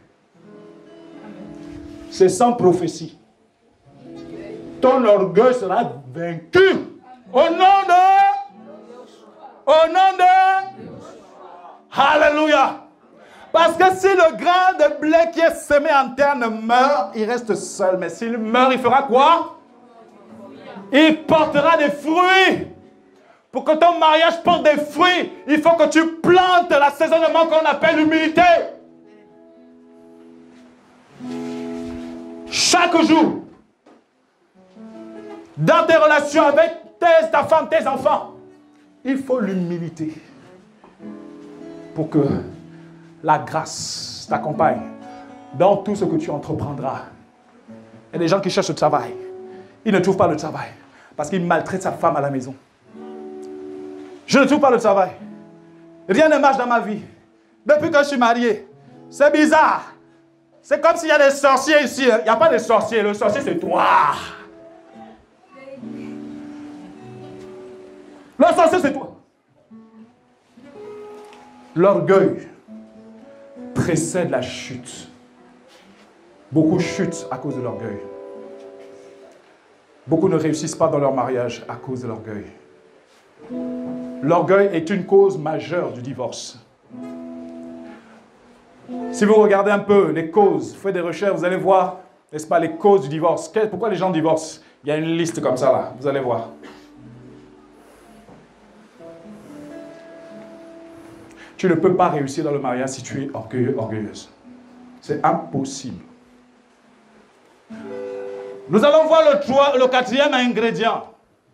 C'est sans prophétie. Ton orgueil sera vaincu. Au nom de... Alléluia. Parce que si le grain de blé qui est semé en terre ne meurt, il reste seul. Mais s'il meurt, il fera quoi? Il portera des fruits. Pour que ton mariage porte des fruits, il faut que tu plantes l'assaisonnement qu'on appelle l'humilité. Chaque jour, dans tes relations avec ta femme, tes enfants, il faut l'humilité pour que la grâce t'accompagne dans tout ce que tu entreprendras. Il y a des gens qui cherchent le travail. Ils ne trouvent pas le travail parce qu'ils maltraitent sa femme à la maison. Je ne trouve pas le travail. Rien ne marche dans ma vie. Depuis que je suis marié, c'est bizarre. C'est comme s'il y a des sorciers ici. Il n'y a pas de sorciers. Le sorcier, c'est toi. Le sorcier, c'est toi. L'orgueil précède la chute. Beaucoup chutent à cause de l'orgueil. Beaucoup ne réussissent pas dans leur mariage à cause de l'orgueil. L'orgueil est une cause majeure du divorce. Si vous regardez un peu les causes, faites des recherches, vous allez voir, n'est-ce pas, les causes du divorce. Pourquoi les gens divorcent? Il y a une liste comme ça là, vous allez voir. Tu ne peux pas réussir dans le mariage si tu es orgueilleux, orgueilleuse. C'est impossible. Nous allons voir le quatrième ingrédient.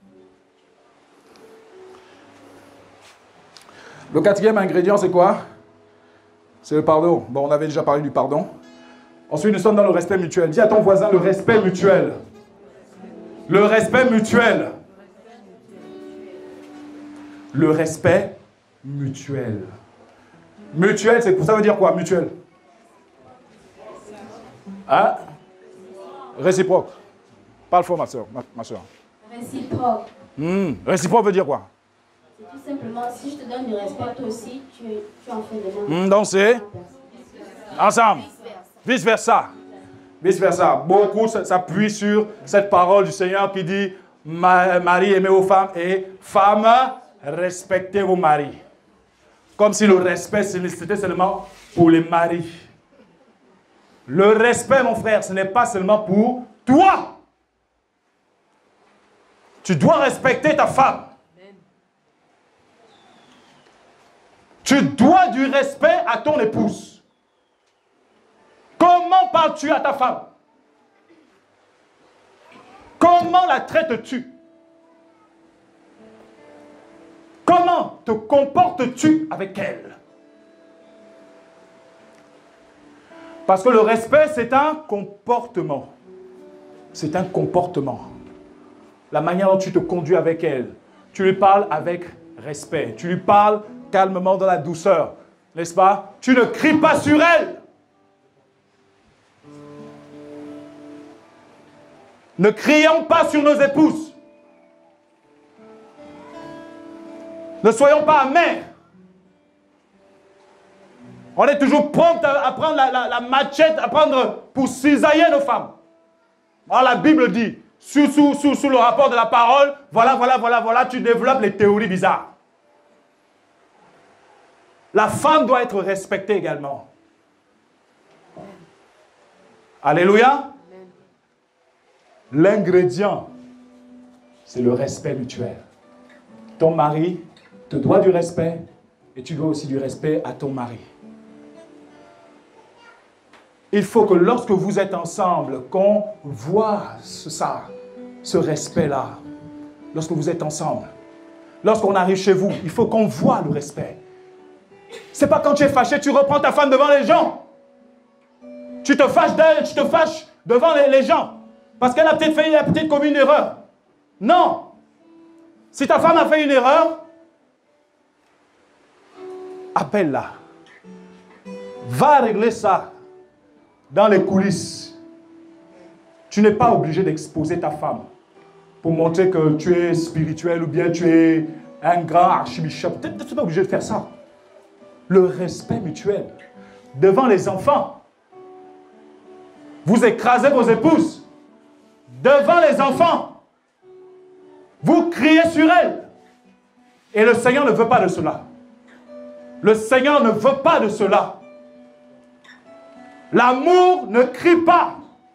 Le quatrième ingrédient, c'est quoi? C'est le pardon. Bon, on avait déjà parlé du pardon. Ensuite, nous sommes dans le respect mutuel. Dis à ton voisin le respect mutuel. Le respect mutuel. Le respect mutuel. Mutuel, ça veut dire quoi, mutuel? Hein? Réciproque. Parle fort, ma soeur. Ma soeur. Réciproque. Réciproque veut dire quoi? C'est tout simplement, si je te donne du respect, toi aussi, tu en fais de même. Donc c'est ensemble. Vice versa. Vice versa. Beaucoup s'appuient sur cette parole du Seigneur qui dit Marie, aimez vos femmes et femmes, respectez vos maris. Comme si le respect, c'était seulement pour les maris. Le respect, mon frère, ce n'est pas seulement pour toi. Tu dois respecter ta femme. Tu dois du respect à ton épouse. Comment parles-tu à ta femme? Comment la traites-tu? Comment te comportes-tu avec elle? Parce que le respect, c'est un comportement. C'est un comportement. La manière dont tu te conduis avec elle. Tu lui parles avec respect. Tu lui parles calmement dans la douceur. N'est-ce pas? Tu ne cries pas sur elle. Ne crions pas sur nos épouses. Ne soyons pas amers. On est toujours prompt à prendre la machette, à prendre pour cisailler nos femmes. Alors la Bible dit, sous le rapport de la parole, voilà, tu développes les théories bizarres. La femme doit être respectée également. Alléluia. L'ingrédient, c'est le respect mutuel. Ton mari te doit du respect et tu dois aussi du respect à ton mari. Il faut que lorsque vous êtes ensemble, qu'on voit ce respect-là. Lorsque vous êtes ensemble. Lorsqu'on arrive chez vous, il faut qu'on voit le respect. C'est pas quand tu es fâché, tu reprends ta femme devant les gens. Tu te fâches d'elle, tu te fâches devant les gens. Parce qu'elle a peut-être commis une erreur. Non. Si ta femme a fait une erreur, appelle-la. Va régler ça dans les coulisses. Tu n'es pas obligé d'exposer ta femme pour montrer que tu es spirituel ou bien tu es un grand archibishop. Tu n'es pas obligé de faire ça. Le respect mutuel. Devant les enfants. Vous écrasez vos épouses. Devant les enfants. Vous criez sur elles. Et le Seigneur ne veut pas de cela. Le Seigneur ne veut pas de cela. L'amour ne crie pas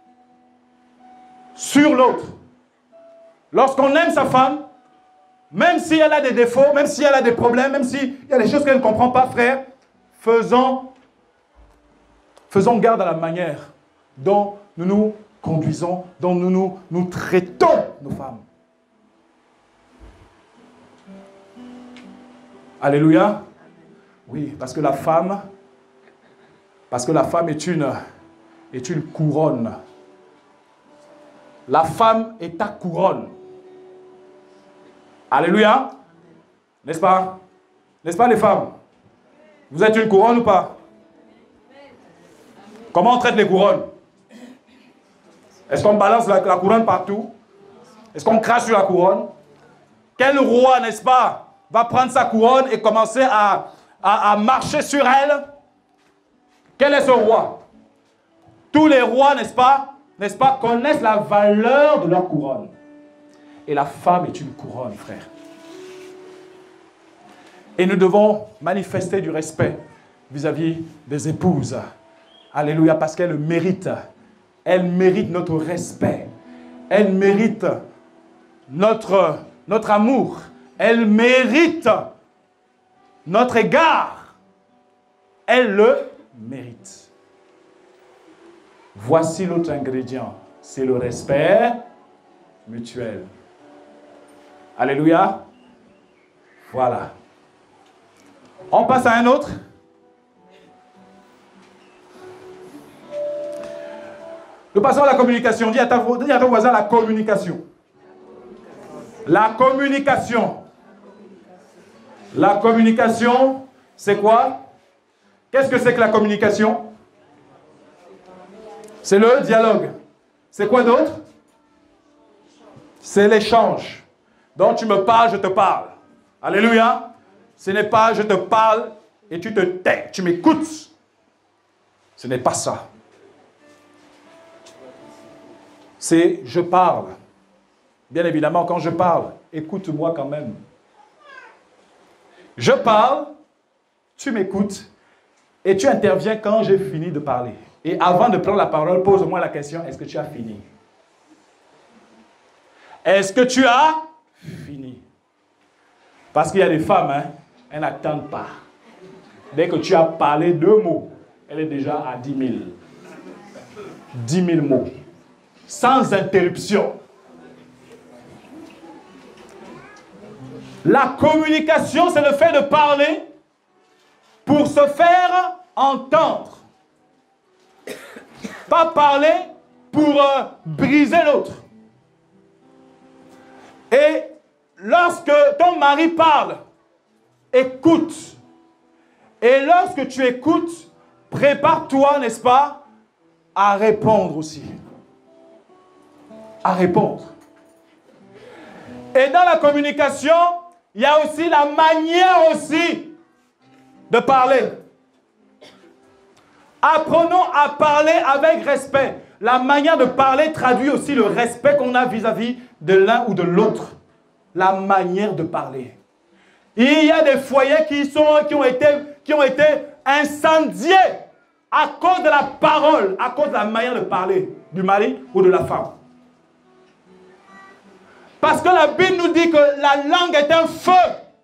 sur l'autre. Lorsqu'on aime sa femme, même si elle a des défauts, même si elle a des problèmes, même s'il y a des choses qu'elle ne comprend pas, frère, faisons garde à la manière dont nous nous conduisons, dont nous traitons nos femmes. Alléluia. Oui, parce que la femme est une couronne. La femme est ta couronne. Alléluia. N'est-ce pas? N'est-ce pas les femmes? Vous êtes une couronne ou pas? Comment on traite les couronnes? Est-ce qu'on balance la couronne partout? Est-ce qu'on crache sur la couronne? Quel roi, n'est-ce pas, va prendre sa couronne et commencer à marcher sur elle? Quel est ce roi? Tous les rois, n'est-ce pas, connaissent la valeur de leur couronne. Et la femme est une couronne, frère. Et nous devons manifester du respect vis-à-vis des épouses. Alléluia, parce qu'elles méritent. Elles méritent notre respect. Elles méritent notre amour. Elles méritent notre égard. Elles le méritent. Voici l'autre ingrédient. C'est le respect mutuel. Alléluia. Voilà. On passe à un autre. Nous passons à la communication. Dis à ton voisin la communication. La communication. La communication, c'est quoi? Qu'est-ce que c'est que la communication? C'est le dialogue. C'est quoi d'autre? C'est l'échange. Donc tu me parles, je te parle. Alléluia. Ce n'est pas je te parle et tu te tais, tu m'écoutes. Ce n'est pas ça. C'est je parle. Bien évidemment, quand je parle, écoute-moi quand même. Je parle, tu m'écoutes et tu interviens quand j'ai fini de parler. Et avant de prendre la parole, pose-moi la question, est-ce que tu as fini? Est-ce que tu as fini? Parce qu'il y a des femmes, hein, elles n'attendent pas. Dès que tu as parlé 2 mots, elle est déjà à 10 000. 10 000 mots. Sans interruption. La communication, c'est le fait de parler pour se faire entendre. Pas parler pour briser l'autre. Et lorsque ton mari parle, écoute. Et lorsque tu écoutes, prépare-toi, n'est-ce pas, à répondre aussi. À répondre. Et dans la communication, il y a aussi la manière aussi de parler. Apprenons à parler avec respect. La manière de parler traduit aussi le respect qu'on a vis-à-vis de l'un ou de l'autre. La manière de parler. Il y a des foyers qui ont été incendiés à cause de la parole, à cause de la manière de parler du mari ou de la femme. Parce que la Bible nous dit que la langue est un feu.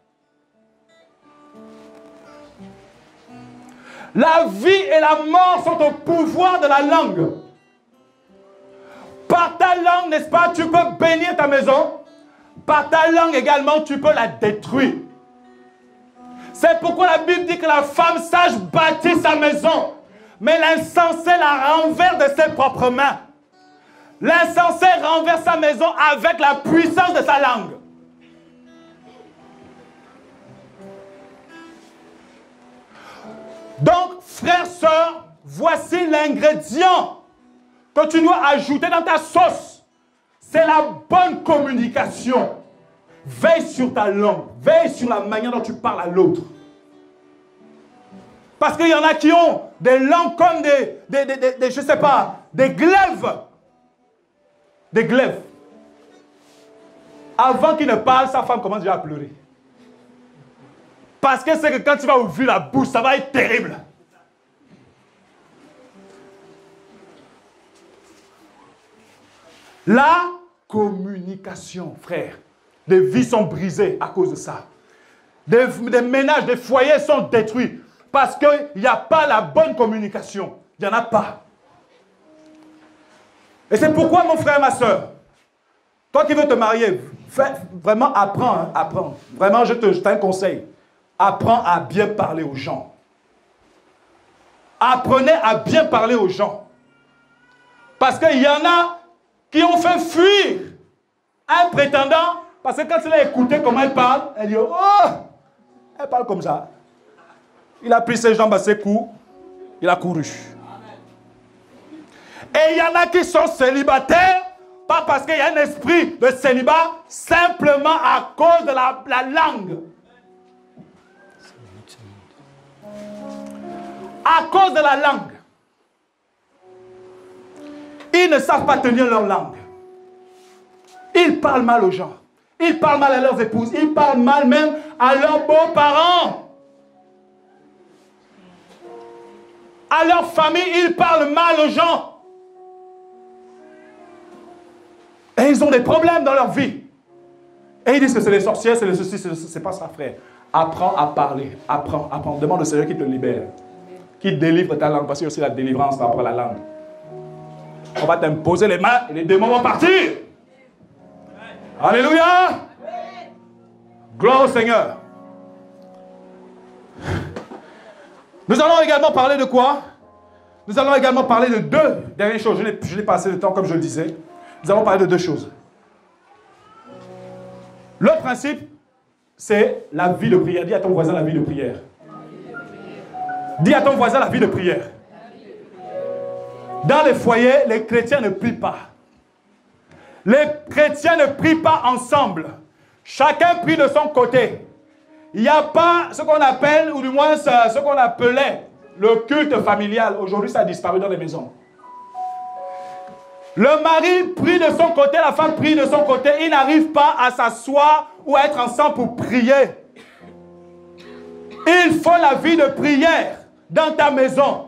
La vie et la mort sont au pouvoir de la langue. Par ta langue, n'est-ce pas, tu peux bénir ta maison. Par ta langue également, tu peux la détruire. C'est pourquoi la Bible dit que la femme sage bâtit sa maison, mais l'insensé la renverse de ses propres mains. L'insensé renverse sa maison avec la puissance de sa langue. Donc, frères, sœurs, voici l'ingrédient que tu dois ajouter dans ta sauce. C'est la bonne communication. Veille sur ta langue. Veille sur la manière dont tu parles à l'autre. Parce qu'il y en a qui ont des langues comme je sais pas, des glaives. Des glaives. Avant qu'il ne parle, sa femme commence déjà à pleurer. Parce que c'est que quand tu vas ouvrir la bouche, ça va être terrible. La communication, frère. Des vies sont brisées à cause de ça. Des ménages, des foyers sont détruits. Parce qu'il n'y a pas la bonne communication. Il n'y en a pas. Et c'est pourquoi, mon frère, ma soeur, toi qui veux te marier, vraiment apprends, hein, apprends. Vraiment, je t'ai un conseil. Apprends à bien parler aux gens. Apprenez à bien parler aux gens. Parce qu'il y en a qui ont fait fuir un prétendant, parce que quand il a écouté comment elle parle, elle dit, oh, elle parle comme ça. Il a pris ses jambes à ses coups, il a couru. Et il y en a qui sont célibataires, pas parce qu'il y a un esprit de célibat, simplement à cause de la langue. À cause de la langue. Ils ne savent pas tenir leur langue. Ils parlent mal aux gens. Ils parlent mal à leurs épouses. Ils parlent mal même à leurs beaux-parents. À leur famille, ils parlent mal aux gens. Et ils ont des problèmes dans leur vie. Et ils disent que c'est les sorcières, c'est les ceci, c'est pas ça, frère. Apprends à parler. Apprends, apprends. Demande au Seigneur qui te libère. Qui délivre ta langue. Parce qu'il y a aussi la délivrance par rapport à la langue. On va t'imposer les mains et les démons vont partir. Alléluia. Gloire au Seigneur. Nous allons également parler de quoi? Nous allons également parler de 2 dernières choses. Je n'ai pas assez de temps, comme je le disais. Nous allons parler de 2 choses. Le principe, c'est la vie de prière. Dis à ton voisin la vie de prière. Dis à ton voisin la vie de prière. Dans les foyers, les chrétiens ne prient pas. Les chrétiens ne prient pas ensemble. Chacun prie de son côté. Il n'y a pas ce qu'on appelle, ou du moins ce qu'on appelait le culte familial. Aujourd'hui, ça a disparu dans les maisons. Le mari prie de son côté, la femme prie de son côté. Ils n'arrivent pas à s'asseoir ou à être ensemble pour prier. Il faut la vie de prière dans ta maison.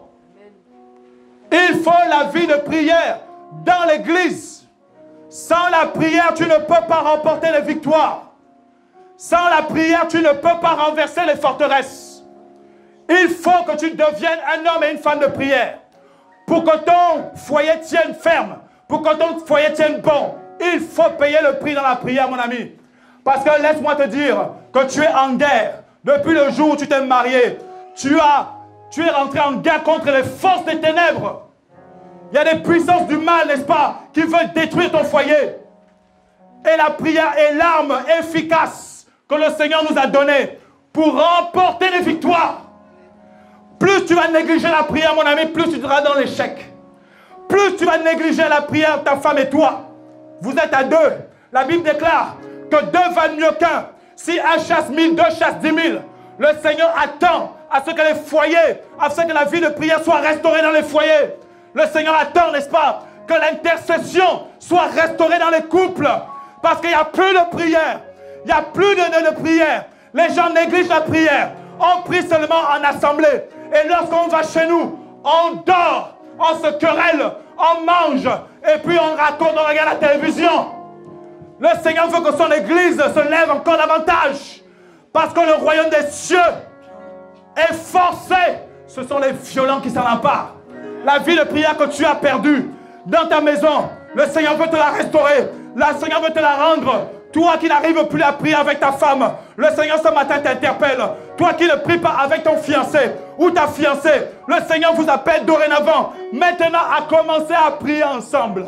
Il faut la vie de prière dans l'église. Sans la prière, tu ne peux pas remporter les victoires. Sans la prière, tu ne peux pas renverser les forteresses. Il faut que tu deviennes un homme et une femme de prière. Pour que ton foyer tienne ferme, pour que ton foyer tienne bon, il faut payer le prix dans la prière, mon ami. Parce que laisse-moi te dire que tu es en guerre. Depuis le jour où tu t'es marié, tu es rentré en guerre contre les forces des ténèbres. Il y a des puissances du mal, n'est-ce pas, qui veulent détruire ton foyer. Et la prière est l'arme efficace que le Seigneur nous a donnée pour remporter les victoires. Plus tu vas négliger la prière, mon ami, plus tu seras dans l'échec. Plus tu vas négliger la prière, ta femme et toi. Vous êtes à deux. La Bible déclare que deux valent mieux qu'un. Si un chasse 1000, deux chassent 10 000. Le Seigneur attend à ce que les foyers, à ce que la vie de prière soit restaurée dans les foyers. Le Seigneur attend, n'est-ce pas, que l'intercession soit restaurée dans les couples. Parce qu'il n'y a plus de prière. Il n'y a plus de prière. Les gens négligent la prière. On prie seulement en assemblée. Et lorsqu'on va chez nous, on dort, on se querelle, on mange, et puis on raconte, on regarde la télévision. Le Seigneur veut que son église se lève encore davantage. Parce que le royaume des cieux est forcé. Ce sont les violents qui s'en emparent. La vie de prière que tu as perdue dans ta maison, le Seigneur veut te la restaurer. Le Seigneur veut te la rendre. Toi qui n'arrives plus à prier avec ta femme, le Seigneur ce matin t'interpelle. Toi qui ne pries pas avec ton fiancé ou ta fiancée, le Seigneur vous appelle dorénavant maintenant à commencer à prier ensemble.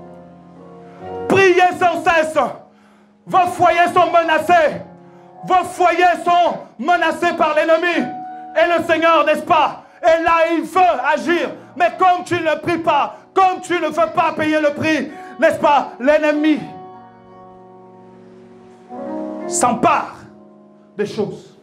Priez sans cesse. Vos foyers sont menacés. Vos foyers sont menacés par l'ennemi. Et le Seigneur, n'est-ce pas, est là, il veut agir. Mais comme tu ne pries pas, comme tu ne veux pas payer le prix, n'est-ce pas, l'ennemi s'empare des choses.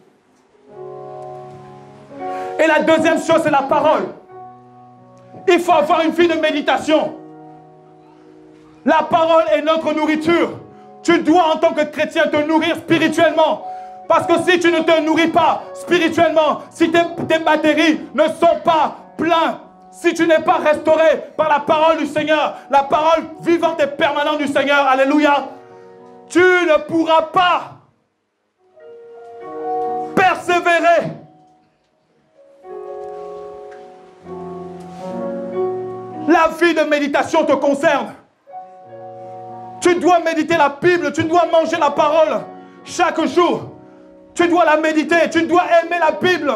Et la deuxième chose, c'est la parole. Il faut avoir une vie de méditation. La parole est notre nourriture. Tu dois, en tant que chrétien, te nourrir spirituellement. Parce que si tu ne te nourris pas spirituellement, si tes batteries ne sont pas pleines, si tu n'es pas restauré par la parole du Seigneur, la parole vivante et permanente du Seigneur, alléluia, tu ne pourras pas persévérer. La vie de méditation te concerne. Tu dois méditer la Bible, tu dois manger la parole chaque jour. Tu dois la méditer, tu dois aimer la Bible.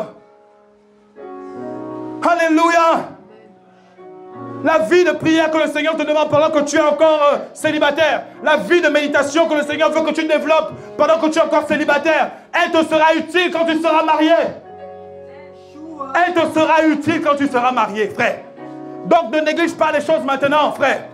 Alléluia. La vie de prière que le Seigneur te demande pendant que tu es encore célibataire. La vie de méditation que le Seigneur veut que tu développes pendant que tu es encore célibataire. Elle te sera utile quand tu seras marié. Elle te sera utile quand tu seras marié, frère. Donc ne néglige pas les choses maintenant, frère.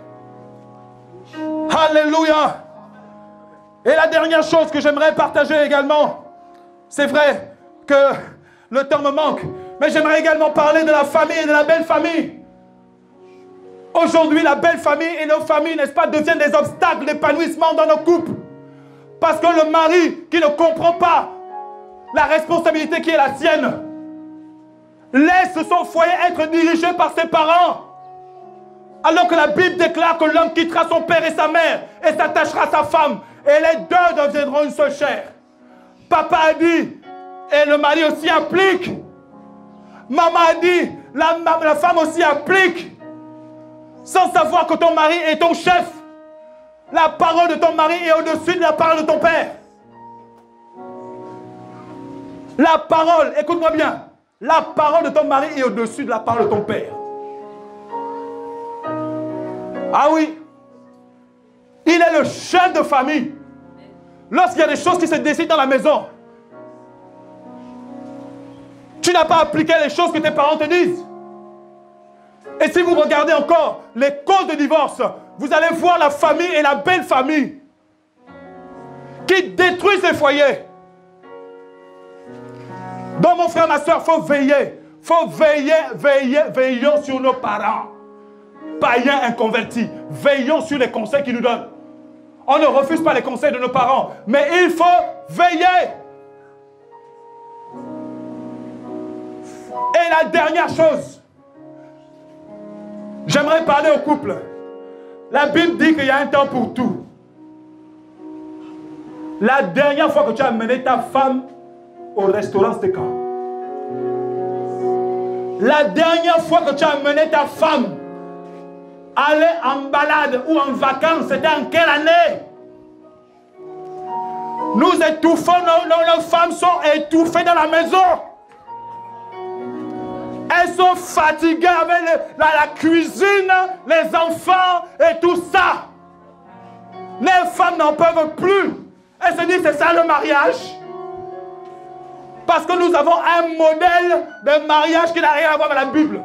Alléluia. Et la dernière chose que j'aimerais partager également, c'est vrai que le temps me manque, mais j'aimerais également parler de la famille et de la belle famille. Aujourd'hui, la belle famille et nos familles, n'est-ce pas, deviennent des obstacles d'épanouissement dans nos couples. Parce que le mari qui ne comprend pas la responsabilité qui est la sienne laisse son foyer être dirigé par ses parents. Alors que la Bible déclare que l'homme quittera son père et sa mère et s'attachera à sa femme. Et les deux deviendront une seule chair. Papa a dit, et le mari aussi applique. Maman a dit, la femme aussi applique. Sans savoir que ton mari est ton chef. La parole de ton mari est au-dessus de la parole de ton père. La parole, écoute-moi bien. La parole de ton mari est au-dessus de la parole de ton père. Ah oui. Il est le chef de famille. Lorsqu'il y a des choses qui se décident dans la maison, tu Tu n'as pas appliqué les choses que tes parents te disent. Et si vous regardez encore les causes de divorce, vous allez voir la famille et la belle famille qui détruisent les foyers. Donc mon frère, ma soeur, il faut veiller. Il faut veillons sur nos parents. Païens inconvertis. Veillons sur les conseils qu'ils nous donnent. On ne refuse pas les conseils de nos parents, mais il faut veiller. Et la dernière chose, j'aimerais parler au couple. La Bible dit qu'il y a un temps pour tout. La dernière fois que tu as amené ta femme au restaurant, c'était quand? La dernière fois que tu as amené ta femme aller en balade ou en vacances, c'était en quelle année? Nous étouffons, nos femmes sont étouffées dans la maison. Elles sont fatiguées avec la cuisine, les enfants et tout ça. Les femmes n'en peuvent plus. Elles se disent, c'est ça le mariage? Parce que nous avons un modèle de mariage qui n'a rien à voir avec la Bible.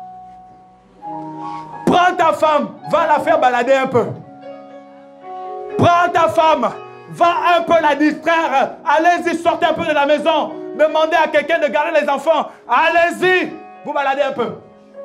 Prends ta femme, va la faire balader un peu. Prends ta femme, va un peu la distraire. Allez-y, sortez un peu de la maison. Demandez à quelqu'un de garder les enfants. Allez-y, vous baladez un peu.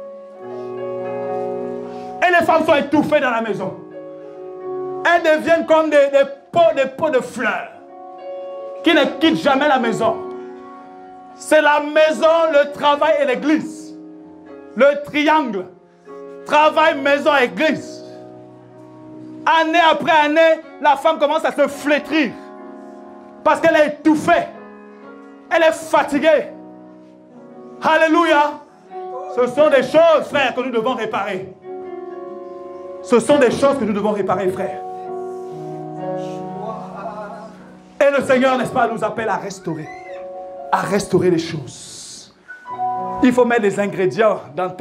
Et les femmes sont étouffées dans la maison. Elles deviennent comme des pots de fleurs qui ne quittent jamais la maison. C'est la maison, le travail et l'église. Le triangle. Travail, maison, église. Année après année, la femme commence à se flétrir. Parce qu'elle est étouffée. Elle est fatiguée. Alléluia. Ce sont des choses, frère, que nous devons réparer. Ce sont des choses que nous devons réparer, frère. Et le Seigneur, n'est-ce pas, nous appelle à restaurer les choses. Il faut mettre des ingrédients dans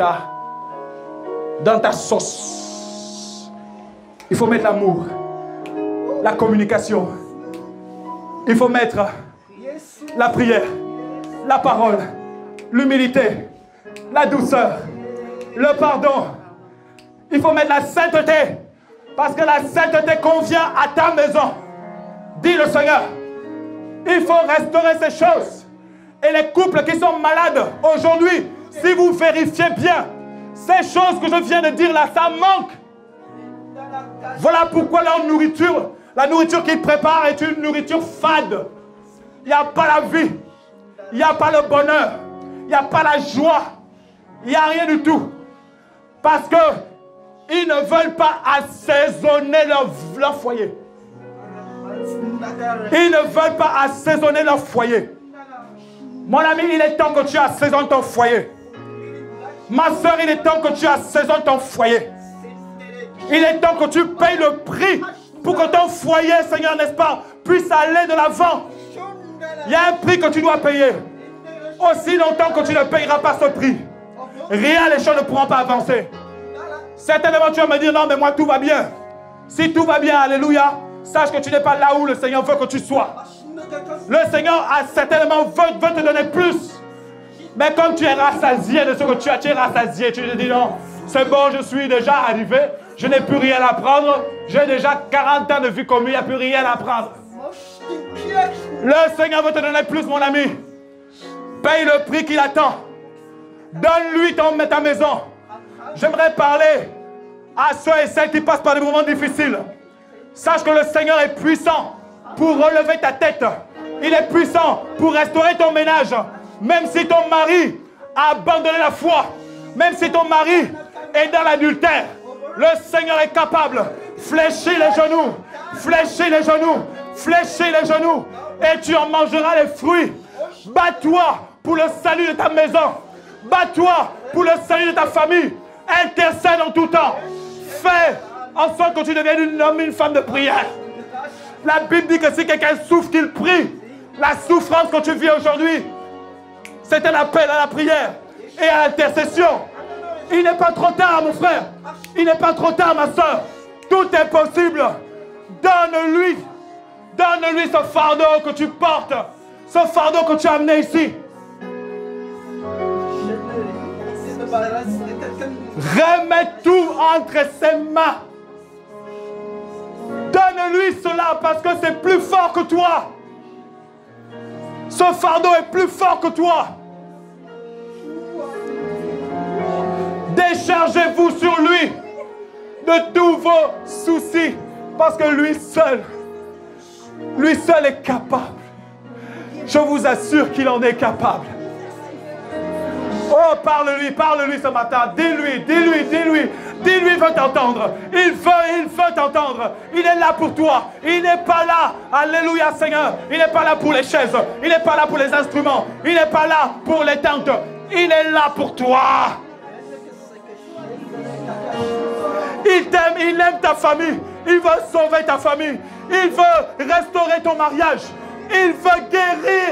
ta sauce. Il faut mettre l'amour, la communication. Il faut mettre la prière, la parole, l'humilité, la douceur, le pardon. Il faut mettre la sainteté, parce que la sainteté convient à ta maison. Dit le Seigneur. Il faut restaurer ces choses. Et les couples qui sont malades aujourd'hui, si vous vérifiez bien, ces choses que je viens de dire là, ça manque. Voilà pourquoi leur nourriture, la nourriture qu'ils préparent est une nourriture fade. Il n'y a pas la vie, il n'y a pas le bonheur, il n'y a pas la joie, il n'y a rien du tout. Parce qu'ils ne veulent pas assaisonner leur foyer. Ils ne veulent pas assaisonner leur foyer. Mon ami, il est temps que tu assaisonnes ton foyer. Ma soeur, il est temps que tu assaisonnes ton foyer. Il est temps que tu payes le prix pour que ton foyer, Seigneur, n'est-ce pas, puisse aller de l'avant. Il y a un prix que tu dois payer. Aussi longtemps que tu ne payeras pas ce prix, rien, les choses ne pourront pas avancer. Certainement, tu vas me dire, non, mais moi, tout va bien. Si tout va bien, alléluia, sache que tu n'es pas là où le Seigneur veut que tu sois. Le Seigneur a certainement veut te donner plus. Mais comme tu es rassasié de ce que tu as, tu es rassasié. Tu te dis non, c'est bon, je suis déjà arrivé. Je n'ai plus rien à prendre. J'ai déjà 40 ans de vie commune, il n'y a plus rien à prendre. Le Seigneur veut te donner plus, mon ami. Paye le prix qu'il attend. Donne-lui ta maison. J'aimerais parler à ceux et celles qui passent par des moments difficiles. Sache que le Seigneur est puissant pour relever ta tête. Il est puissant pour restaurer ton ménage. Même si ton mari a abandonné la foi, même si ton mari est dans l'adultère, le Seigneur est capable. Fléchis les genoux, fléchis les genoux, fléchis les genoux, et tu en mangeras les fruits. Bats-toi pour le salut de ta maison. Bats-toi pour le salut de ta famille. Intercède en tout temps. Fais en sorte que tu deviennes un homme, une femme de prière. La Bible dit que si quelqu'un souffre, qu'il prie. La souffrance que tu vis aujourd'hui, c'est un appel à la prière et à l'intercession. Il n'est pas trop tard, mon frère. Il n'est pas trop tard, ma soeur. Tout est possible. Donne-lui ce fardeau que tu portes, ce fardeau que tu as amené ici. Remets tout entre ses mains. Donne-lui cela parce que c'est plus fort que toi. Ce fardeau est plus fort que toi. Déchargez-vous sur lui de tous vos soucis parce que lui seul est capable. Je vous assure qu'il en est capable. Oh, parle-lui ce matin. Dis-lui, il veut t'entendre. Il veut t'entendre. Il est là pour toi. Il n'est pas là, alléluia Seigneur. Il n'est pas là pour les chaises. Il n'est pas là pour les instruments. Il n'est pas là pour les tentes. Il est là pour toi. Il t'aime, il aime ta famille. Il veut sauver ta famille. Il veut restaurer ton mariage. Il veut guérir.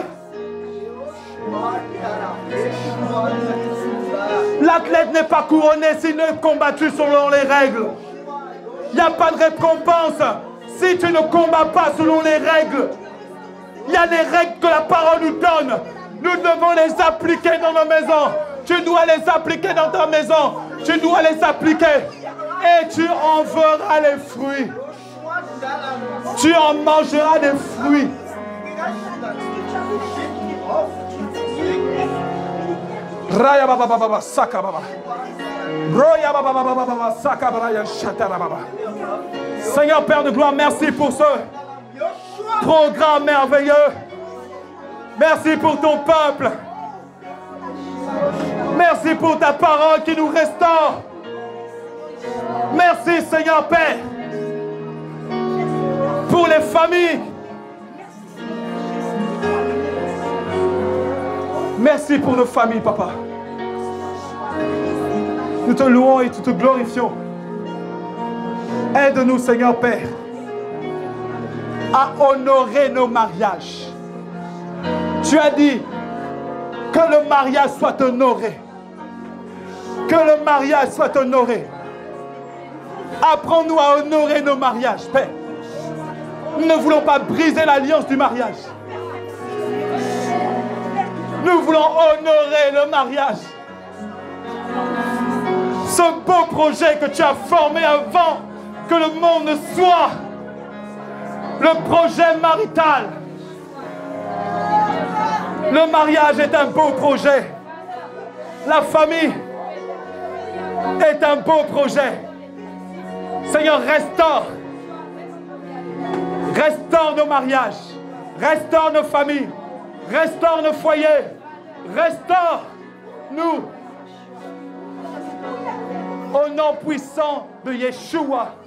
L'athlète n'est pas couronné s'il n'est combattu selon les règles. Il n'y a pas de récompense si tu ne combats pas selon les règles. Il y a des règles que la parole nous donne. Nous devons les appliquer dans nos maisons. Tu dois les appliquer dans ta maison. Tu dois les appliquer. Et tu en verras les fruits. Tu en mangeras des fruits. Raya baba baba saka baba. Roya baba baba baba saka braya shata baba. Seigneur Père de gloire, merci pour ce programme merveilleux. Merci pour ton peuple. Merci pour ta parole qui nous restaure. Merci Seigneur Père pour les familles. Merci pour nos familles, Papa. Nous te louons et nous te glorifions. Aide-nous, Seigneur Père, à honorer nos mariages. Tu as dit que le mariage soit honoré. Que le mariage soit honoré. Apprends-nous à honorer nos mariages, Père. Nous ne voulons pas briser l'alliance du mariage. Nous voulons honorer le mariage. Ce beau projet que tu as formé avant que le monde ne soit. Le projet marital. Le mariage est un beau projet. La famille est un beau projet. Seigneur, restaure. Restaure nos mariages. Restaure nos familles. Restaure nos foyers. Restaure-nous. Au nom puissant de Yeshua.